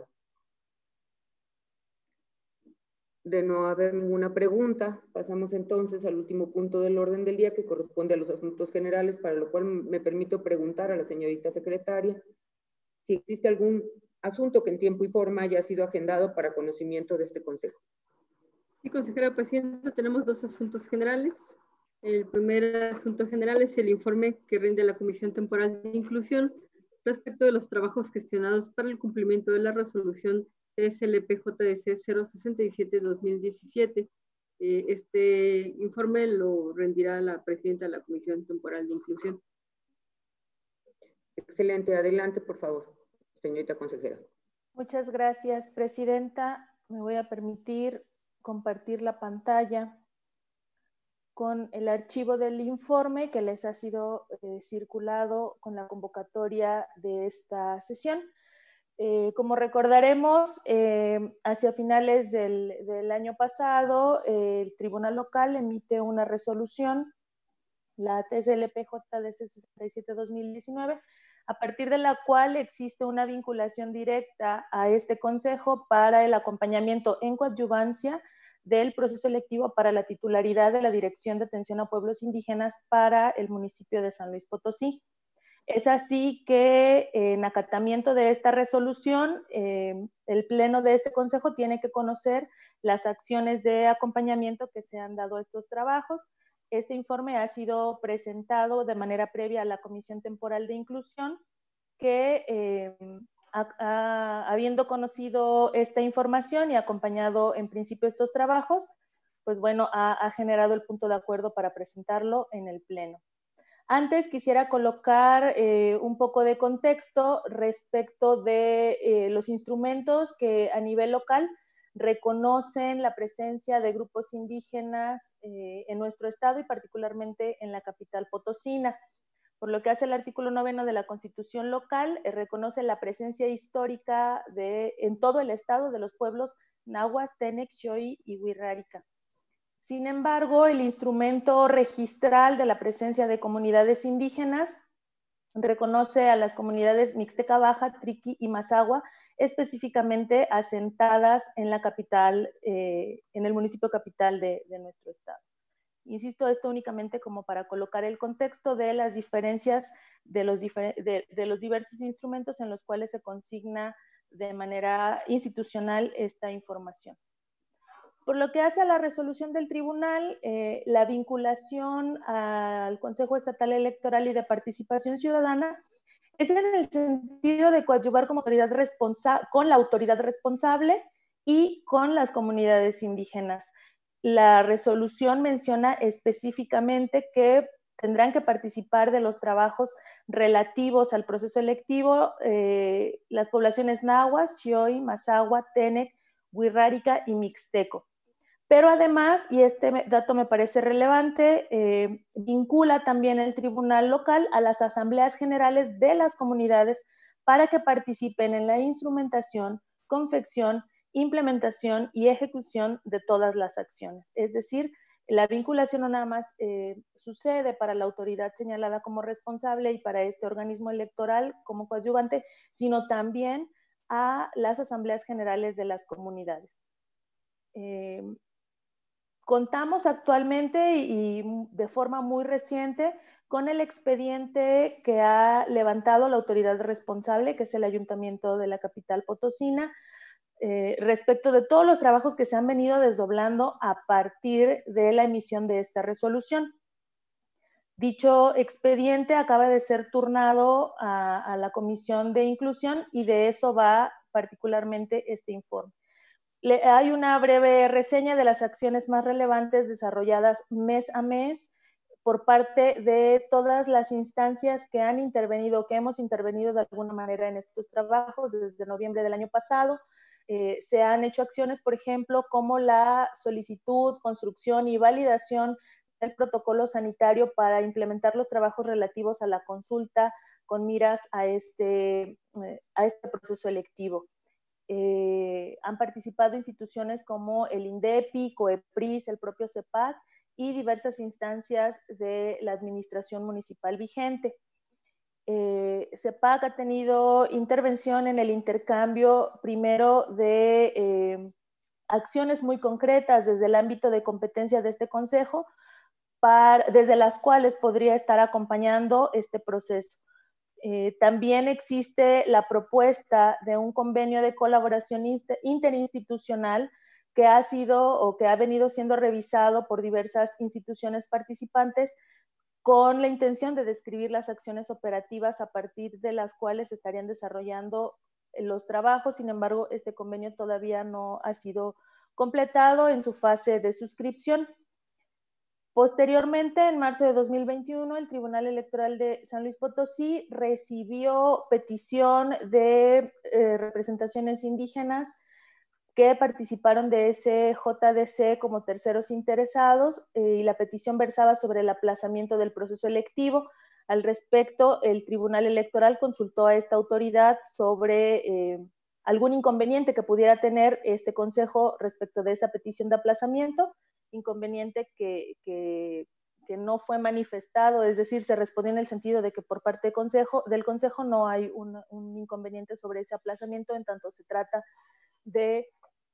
De no haber ninguna pregunta, pasamos entonces al último punto del orden del día, que corresponde a los asuntos generales, para lo cual me permito preguntar a la señorita secretaria si existe algún asunto que en tiempo y forma haya sido agendado para conocimiento de este consejo. Sí, consejera presidenta, tenemos dos asuntos generales. El primer asunto general es el informe que rinde la Comisión Temporal de Inclusión respecto de los trabajos gestionados para el cumplimiento de la resolución T S L P J D C cero sesenta y siete guión dos mil diecisiete. Eh, este informe lo rendirá la presidenta de la Comisión Temporal de Inclusión. Excelente, adelante, por favor, señorita consejera. Muchas gracias, presidenta. Me voy a permitir compartir la pantalla con el archivo del informe que les ha sido eh, circulado con la convocatoria de esta sesión. Eh, como recordaremos, eh, hacia finales del, del año pasado, eh, el Tribunal Local emite una resolución, la T S L P J D C sesenta y siete guión dos mil diecinueve, a partir de la cual existe una vinculación directa a este consejo para el acompañamiento en coadyuvancia del proceso electivo para la titularidad de la Dirección de Atención a Pueblos Indígenas para el municipio de San Luis Potosí. Es así que en acatamiento de esta resolución, eh, el pleno de este consejo tiene que conocer las acciones de acompañamiento que se han dado a estos trabajos. Este informe ha sido presentado de manera previa a la Comisión Temporal de Inclusión, que eh, a, a, habiendo conocido esta información y acompañado en principio estos trabajos, pues bueno, ha, ha generado el punto de acuerdo para presentarlo en el Pleno. Antes quisiera colocar eh, un poco de contexto respecto de eh, los instrumentos que a nivel local reconocen la presencia de grupos indígenas eh, en nuestro estado y particularmente en la capital potosina. Por lo que hace el artículo noveno de la Constitución local, eh, reconoce la presencia histórica de, en todo el estado de los pueblos náhuatl, tenec, xoy y wixárika. Sin embargo, el instrumento registral de la presencia de comunidades indígenas reconoce a las comunidades Mixteca Baja, Triqui y Mazahua, específicamente asentadas en la capital, eh, en el municipio capital de, de nuestro estado. Insisto, esto únicamente como para colocar el contexto de las diferencias de los, difer de, de los diversos instrumentos en los cuales se consigna de manera institucional esta información. Por lo que hace a la resolución del tribunal, eh, la vinculación al Consejo Estatal Electoral y de Participación Ciudadana es en el sentido de coadyuvar como autoridad responsa- con la autoridad responsable y con las comunidades indígenas. La resolución menciona específicamente que tendrán que participar de los trabajos relativos al proceso electivo eh, las poblaciones náhuatl, xioy, mazahua, tenec, wixárika y mixteco. Pero además, y este dato me parece relevante, eh, vincula también el tribunal local a las asambleas generales de las comunidades para que participen en la instrumentación, confección, implementación y ejecución de todas las acciones. Es decir, la vinculación no nada más eh, sucede para la autoridad señalada como responsable y para este organismo electoral como coadyuvante, sino también a las asambleas generales de las comunidades. Eh, Contamos actualmente y de forma muy reciente con el expediente que ha levantado la autoridad responsable, que es el Ayuntamiento de la capital potosina, eh, respecto de todos los trabajos que se han venido desdoblando a partir de la emisión de esta resolución. Dicho expediente acaba de ser turnado a, a la Comisión de Inclusión y de eso va particularmente este informe. Le, hay una breve reseña de las acciones más relevantes desarrolladas mes a mes por parte de todas las instancias que han intervenido, que hemos intervenido de alguna manera en estos trabajos desde noviembre del año pasado. Eh, se han hecho acciones, por ejemplo, como la solicitud, construcción y validación del protocolo sanitario para implementar los trabajos relativos a la consulta con miras a este, eh, a este proceso electivo. Eh, han participado instituciones como el INDEPI, COEPRIS, el propio CEPAC y diversas instancias de la administración municipal vigente. Eh, CEPAC ha tenido intervención en el intercambio primero de eh, acciones muy concretas desde el ámbito de competencia de este consejo, para, desde las cuales podría estar acompañando este proceso. Eh, también existe la propuesta de un convenio de colaboración interinstitucional que ha sido o que ha venido siendo revisado por diversas instituciones participantes con la intención de describir las acciones operativas a partir de las cuales se estarían desarrollando los trabajos. Sin embargo, este convenio todavía no ha sido completado en su fase de suscripción. Posteriormente, en marzo de dos mil veintiuno, el Tribunal Electoral de San Luis Potosí recibió petición de eh, representaciones indígenas que participaron de ese J D C como terceros interesados eh, y la petición versaba sobre el aplazamiento del proceso electivo. Al respecto, el Tribunal Electoral consultó a esta autoridad sobre eh, algún inconveniente que pudiera tener este consejo respecto de esa petición de aplazamiento, inconveniente que, que, que no fue manifestado, es decir, se respondió en el sentido de que por parte del consejo, del consejo no hay un, un inconveniente sobre ese aplazamiento, en tanto se trata de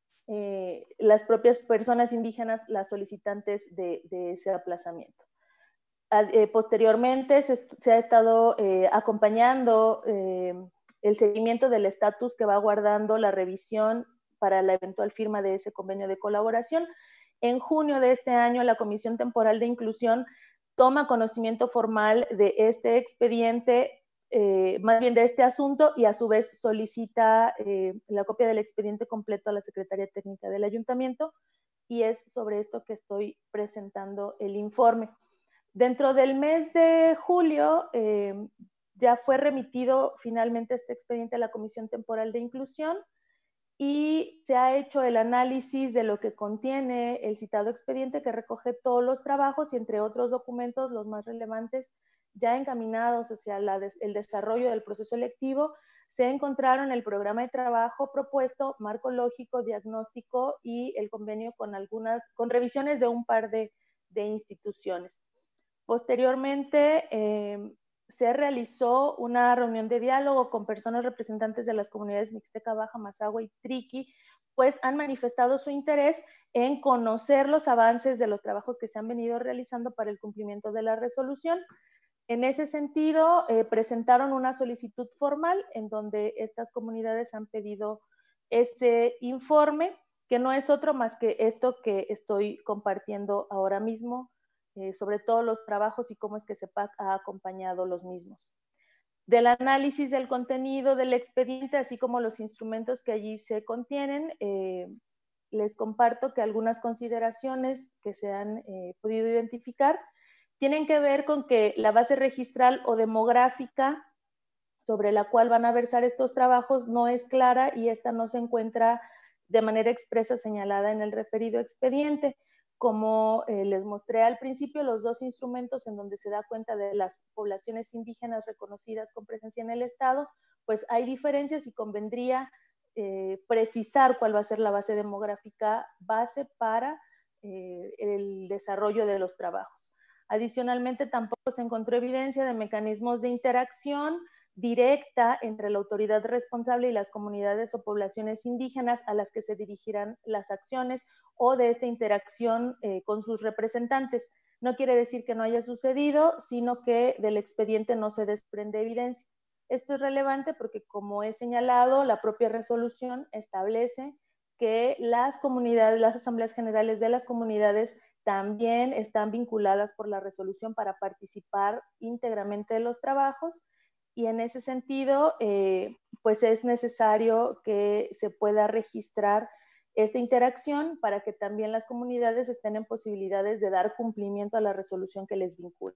eh, las propias personas indígenas, las solicitantes de, de ese aplazamiento. Eh, posteriormente se, se ha estado eh, acompañando eh, el seguimiento del estatus que va guardando la revisión para la eventual firma de ese convenio de colaboración. En junio de este año, la Comisión Temporal de Inclusión toma conocimiento formal de este expediente, eh, más bien de este asunto, y a su vez solicita eh, la copia del expediente completo a la Secretaría Técnica del Ayuntamiento, y es sobre esto que estoy presentando el informe. Dentro del mes de julio, eh, ya fue remitido finalmente este expediente a la Comisión Temporal de Inclusión, y se ha hecho el análisis de lo que contiene el citado expediente, que recoge todos los trabajos y, entre otros documentos, los más relevantes ya encaminados hacia la des el desarrollo del proceso electivo. se encontraron el programa de trabajo propuesto, marco lógico, diagnóstico y el convenio con algunas, con revisiones de un par de, de instituciones. Posteriormente, eh, se realizó una reunión de diálogo con personas representantes de las comunidades Mixteca, Baja, Mazahua y Triqui, pues han manifestado su interés en conocer los avances de los trabajos que se han venido realizando para el cumplimiento de la resolución. En ese sentido, eh, presentaron una solicitud formal en donde estas comunidades han pedido ese informe, que no es otro más que esto que estoy compartiendo ahora mismo, eh, sobre todos los trabajos y cómo es que CEPAC ha acompañado los mismos. Del análisis del contenido del expediente, así como los instrumentos que allí se contienen, eh, les comparto que algunas consideraciones que se han eh, podido identificar tienen que ver con que la base registral o demográfica sobre la cual van a versar estos trabajos no es clara y esta no se encuentra de manera expresa señalada en el referido expediente. Como eh, les mostré al principio, los dos instrumentos en donde se da cuenta de las poblaciones indígenas reconocidas con presencia en el Estado, pues hay diferencias y convendría eh, precisar cuál va a ser la base demográfica base para eh, el desarrollo de los trabajos. Adicionalmente, tampoco se encontró evidencia de mecanismos de interacción directa entre la autoridad responsable y las comunidades o poblaciones indígenas a las que se dirigirán las acciones o de esta interacción eh, con sus representantes. No quiere decir que no haya sucedido, sino que del expediente no se desprende evidencia. Esto es relevante porque, como he señalado, la propia resolución establece que las comunidades, las asambleas generales de las comunidades también están vinculadas por la resolución para participar íntegramente de los trabajos. Y en ese sentido, eh, pues es necesario que se pueda registrar esta interacción para que también las comunidades estén en posibilidades de dar cumplimiento a la resolución que les vincula.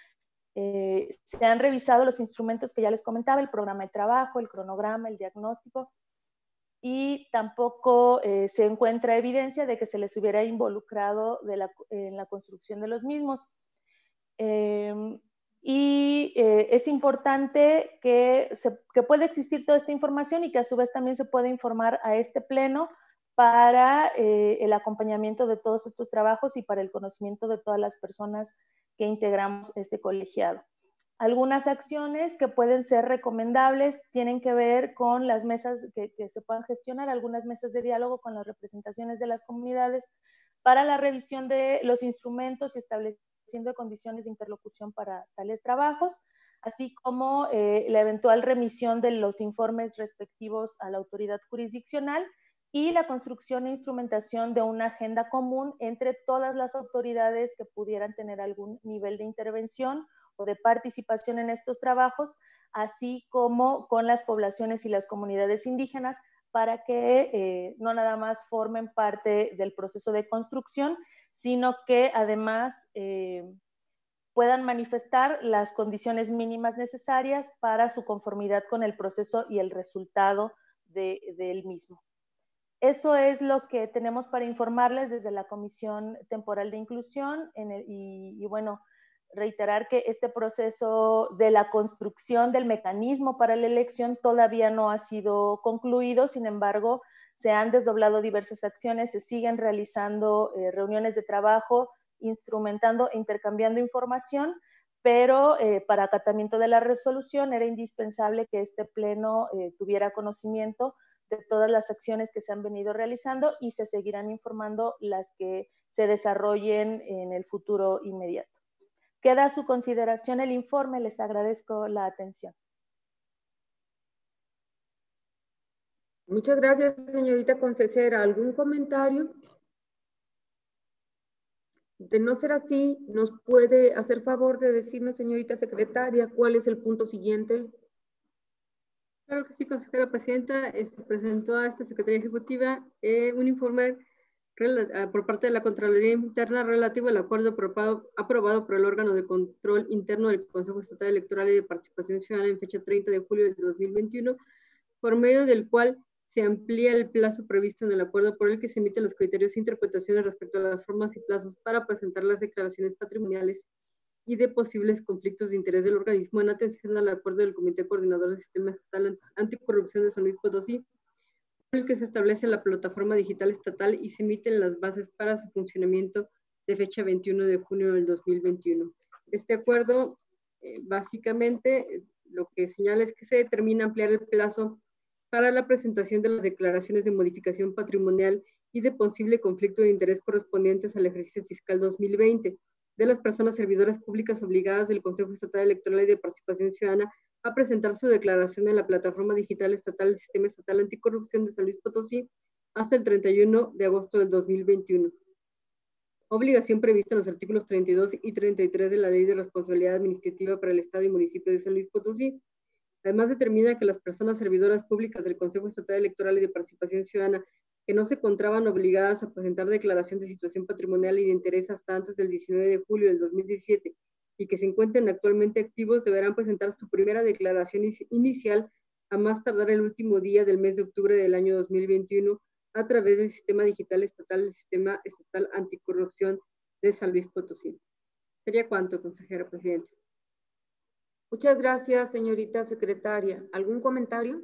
Eh, se han revisado los instrumentos que ya les comentaba, el programa de trabajo, el cronograma, el diagnóstico, y tampoco eh, se encuentra evidencia de que se les hubiera involucrado de la, en la construcción de los mismos. Eh, Y eh, es importante que, se, que pueda existir toda esta información y que a su vez también se pueda informar a este pleno para eh, el acompañamiento de todos estos trabajos y para el conocimiento de todas las personas que integramos este colegiado. Algunas acciones que pueden ser recomendables tienen que ver con las mesas que, que se puedan gestionar, algunas mesas de diálogo con las representaciones de las comunidades para la revisión de los instrumentos y establecimiento de condiciones de interlocución para tales trabajos, así como eh, la eventual remisión de los informes respectivos a la autoridad jurisdiccional y la construcción e instrumentación de una agenda común entre todas las autoridades que pudieran tener algún nivel de intervención o de participación en estos trabajos, así como con las poblaciones y las comunidades indígenas, para que eh, no nada más formen parte del proceso de construcción, sino que además eh, puedan manifestar las condiciones mínimas necesarias para su conformidad con el proceso y el resultado de, del mismo. Eso es lo que tenemos para informarles desde la Comisión Temporal de Inclusión en el, y, y bueno, reiterar que este proceso de la construcción del mecanismo para la elección todavía no ha sido concluido, sin embargo, se han desdoblado diversas acciones, se siguen realizando eh, reuniones de trabajo, instrumentando e intercambiando información, pero eh, para acatamiento de la resolución era indispensable que este pleno eh, tuviera conocimiento de todas las acciones que se han venido realizando y se seguirán informando las que se desarrollen en el futuro inmediato. Queda a su consideración el informe, les agradezco la atención. Muchas gracias, señorita consejera. ¿Algún comentario? De no ser así, ¿nos puede hacer favor de decirnos, señorita secretaria, cuál es el punto siguiente? Claro que sí, consejera presidenta. Se presentó a esta Secretaría Ejecutiva eh, un informe por parte de la Contraloría Interna relativo al acuerdo aprobado, aprobado por el órgano de control interno del Consejo Estatal Electoral y de Participación Ciudadana en fecha treinta de julio del dos mil veintiuno, por medio del cual se amplía el plazo previsto en el acuerdo por el que se emiten los criterios e interpretaciones respecto a las formas y plazos para presentar las declaraciones patrimoniales y de posibles conflictos de interés del organismo en atención al acuerdo del Comité Coordinador del Sistema Estatal Anticorrupción de San Luis Potosí, en el que se establece la plataforma digital estatal y se emiten las bases para su funcionamiento de fecha veintiuno de junio del dos mil veintiuno. Este acuerdo, eh, básicamente, eh, lo que señala es que se determina ampliar el plazo para la presentación de las declaraciones de modificación patrimonial y de posible conflicto de interés correspondientes al ejercicio fiscal dos mil veinte de las personas servidoras públicas obligadas del Consejo Estatal Electoral y de Participación Ciudadana a presentar su declaración en la plataforma digital estatal del Sistema Estatal Anticorrupción de San Luis Potosí hasta el treinta y uno de agosto del dos mil veintiuno. Obligación prevista en los artículos treinta y dos y treinta y tres de la Ley de Responsabilidad Administrativa para el Estado y Municipio de San Luis Potosí. Además, determina que las personas servidoras públicas del Consejo Estatal Electoral y de Participación Ciudadana que no se encontraban obligadas a presentar declaración de situación patrimonial y de interés hasta antes del diecinueve de julio del dos mil diecisiete y que se encuentren actualmente activos deberán presentar su primera declaración inicial a más tardar el último día del mes de octubre del año dos mil veintiuno a través del Sistema Digital Estatal del Sistema Estatal Anticorrupción de San Luis Potosí. ¿Sería cuánto, consejera presidenta? Muchas gracias, señorita secretaria. ¿Algún comentario?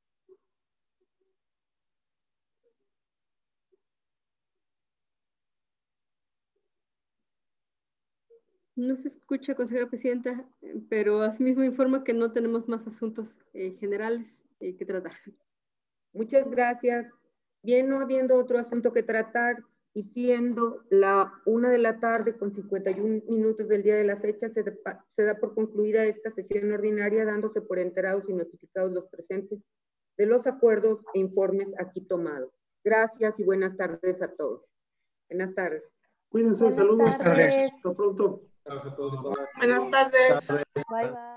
No se escucha, consejera presidenta, pero asimismo informa que no tenemos más asuntos eh, generales eh, que tratar. Muchas gracias. Bien, no habiendo otro asunto que tratar y siendo la una de la tarde con cincuenta y un minutos del día de la fecha, se, de, se da por concluida esta sesión ordinaria, dándose por enterados y notificados los presentes de los acuerdos e informes aquí tomados. Gracias y buenas tardes a todos. Buenas tardes. Cuídense, buenas saludos. Tardes. Hasta pronto. Buenas tardes. Bye, bye.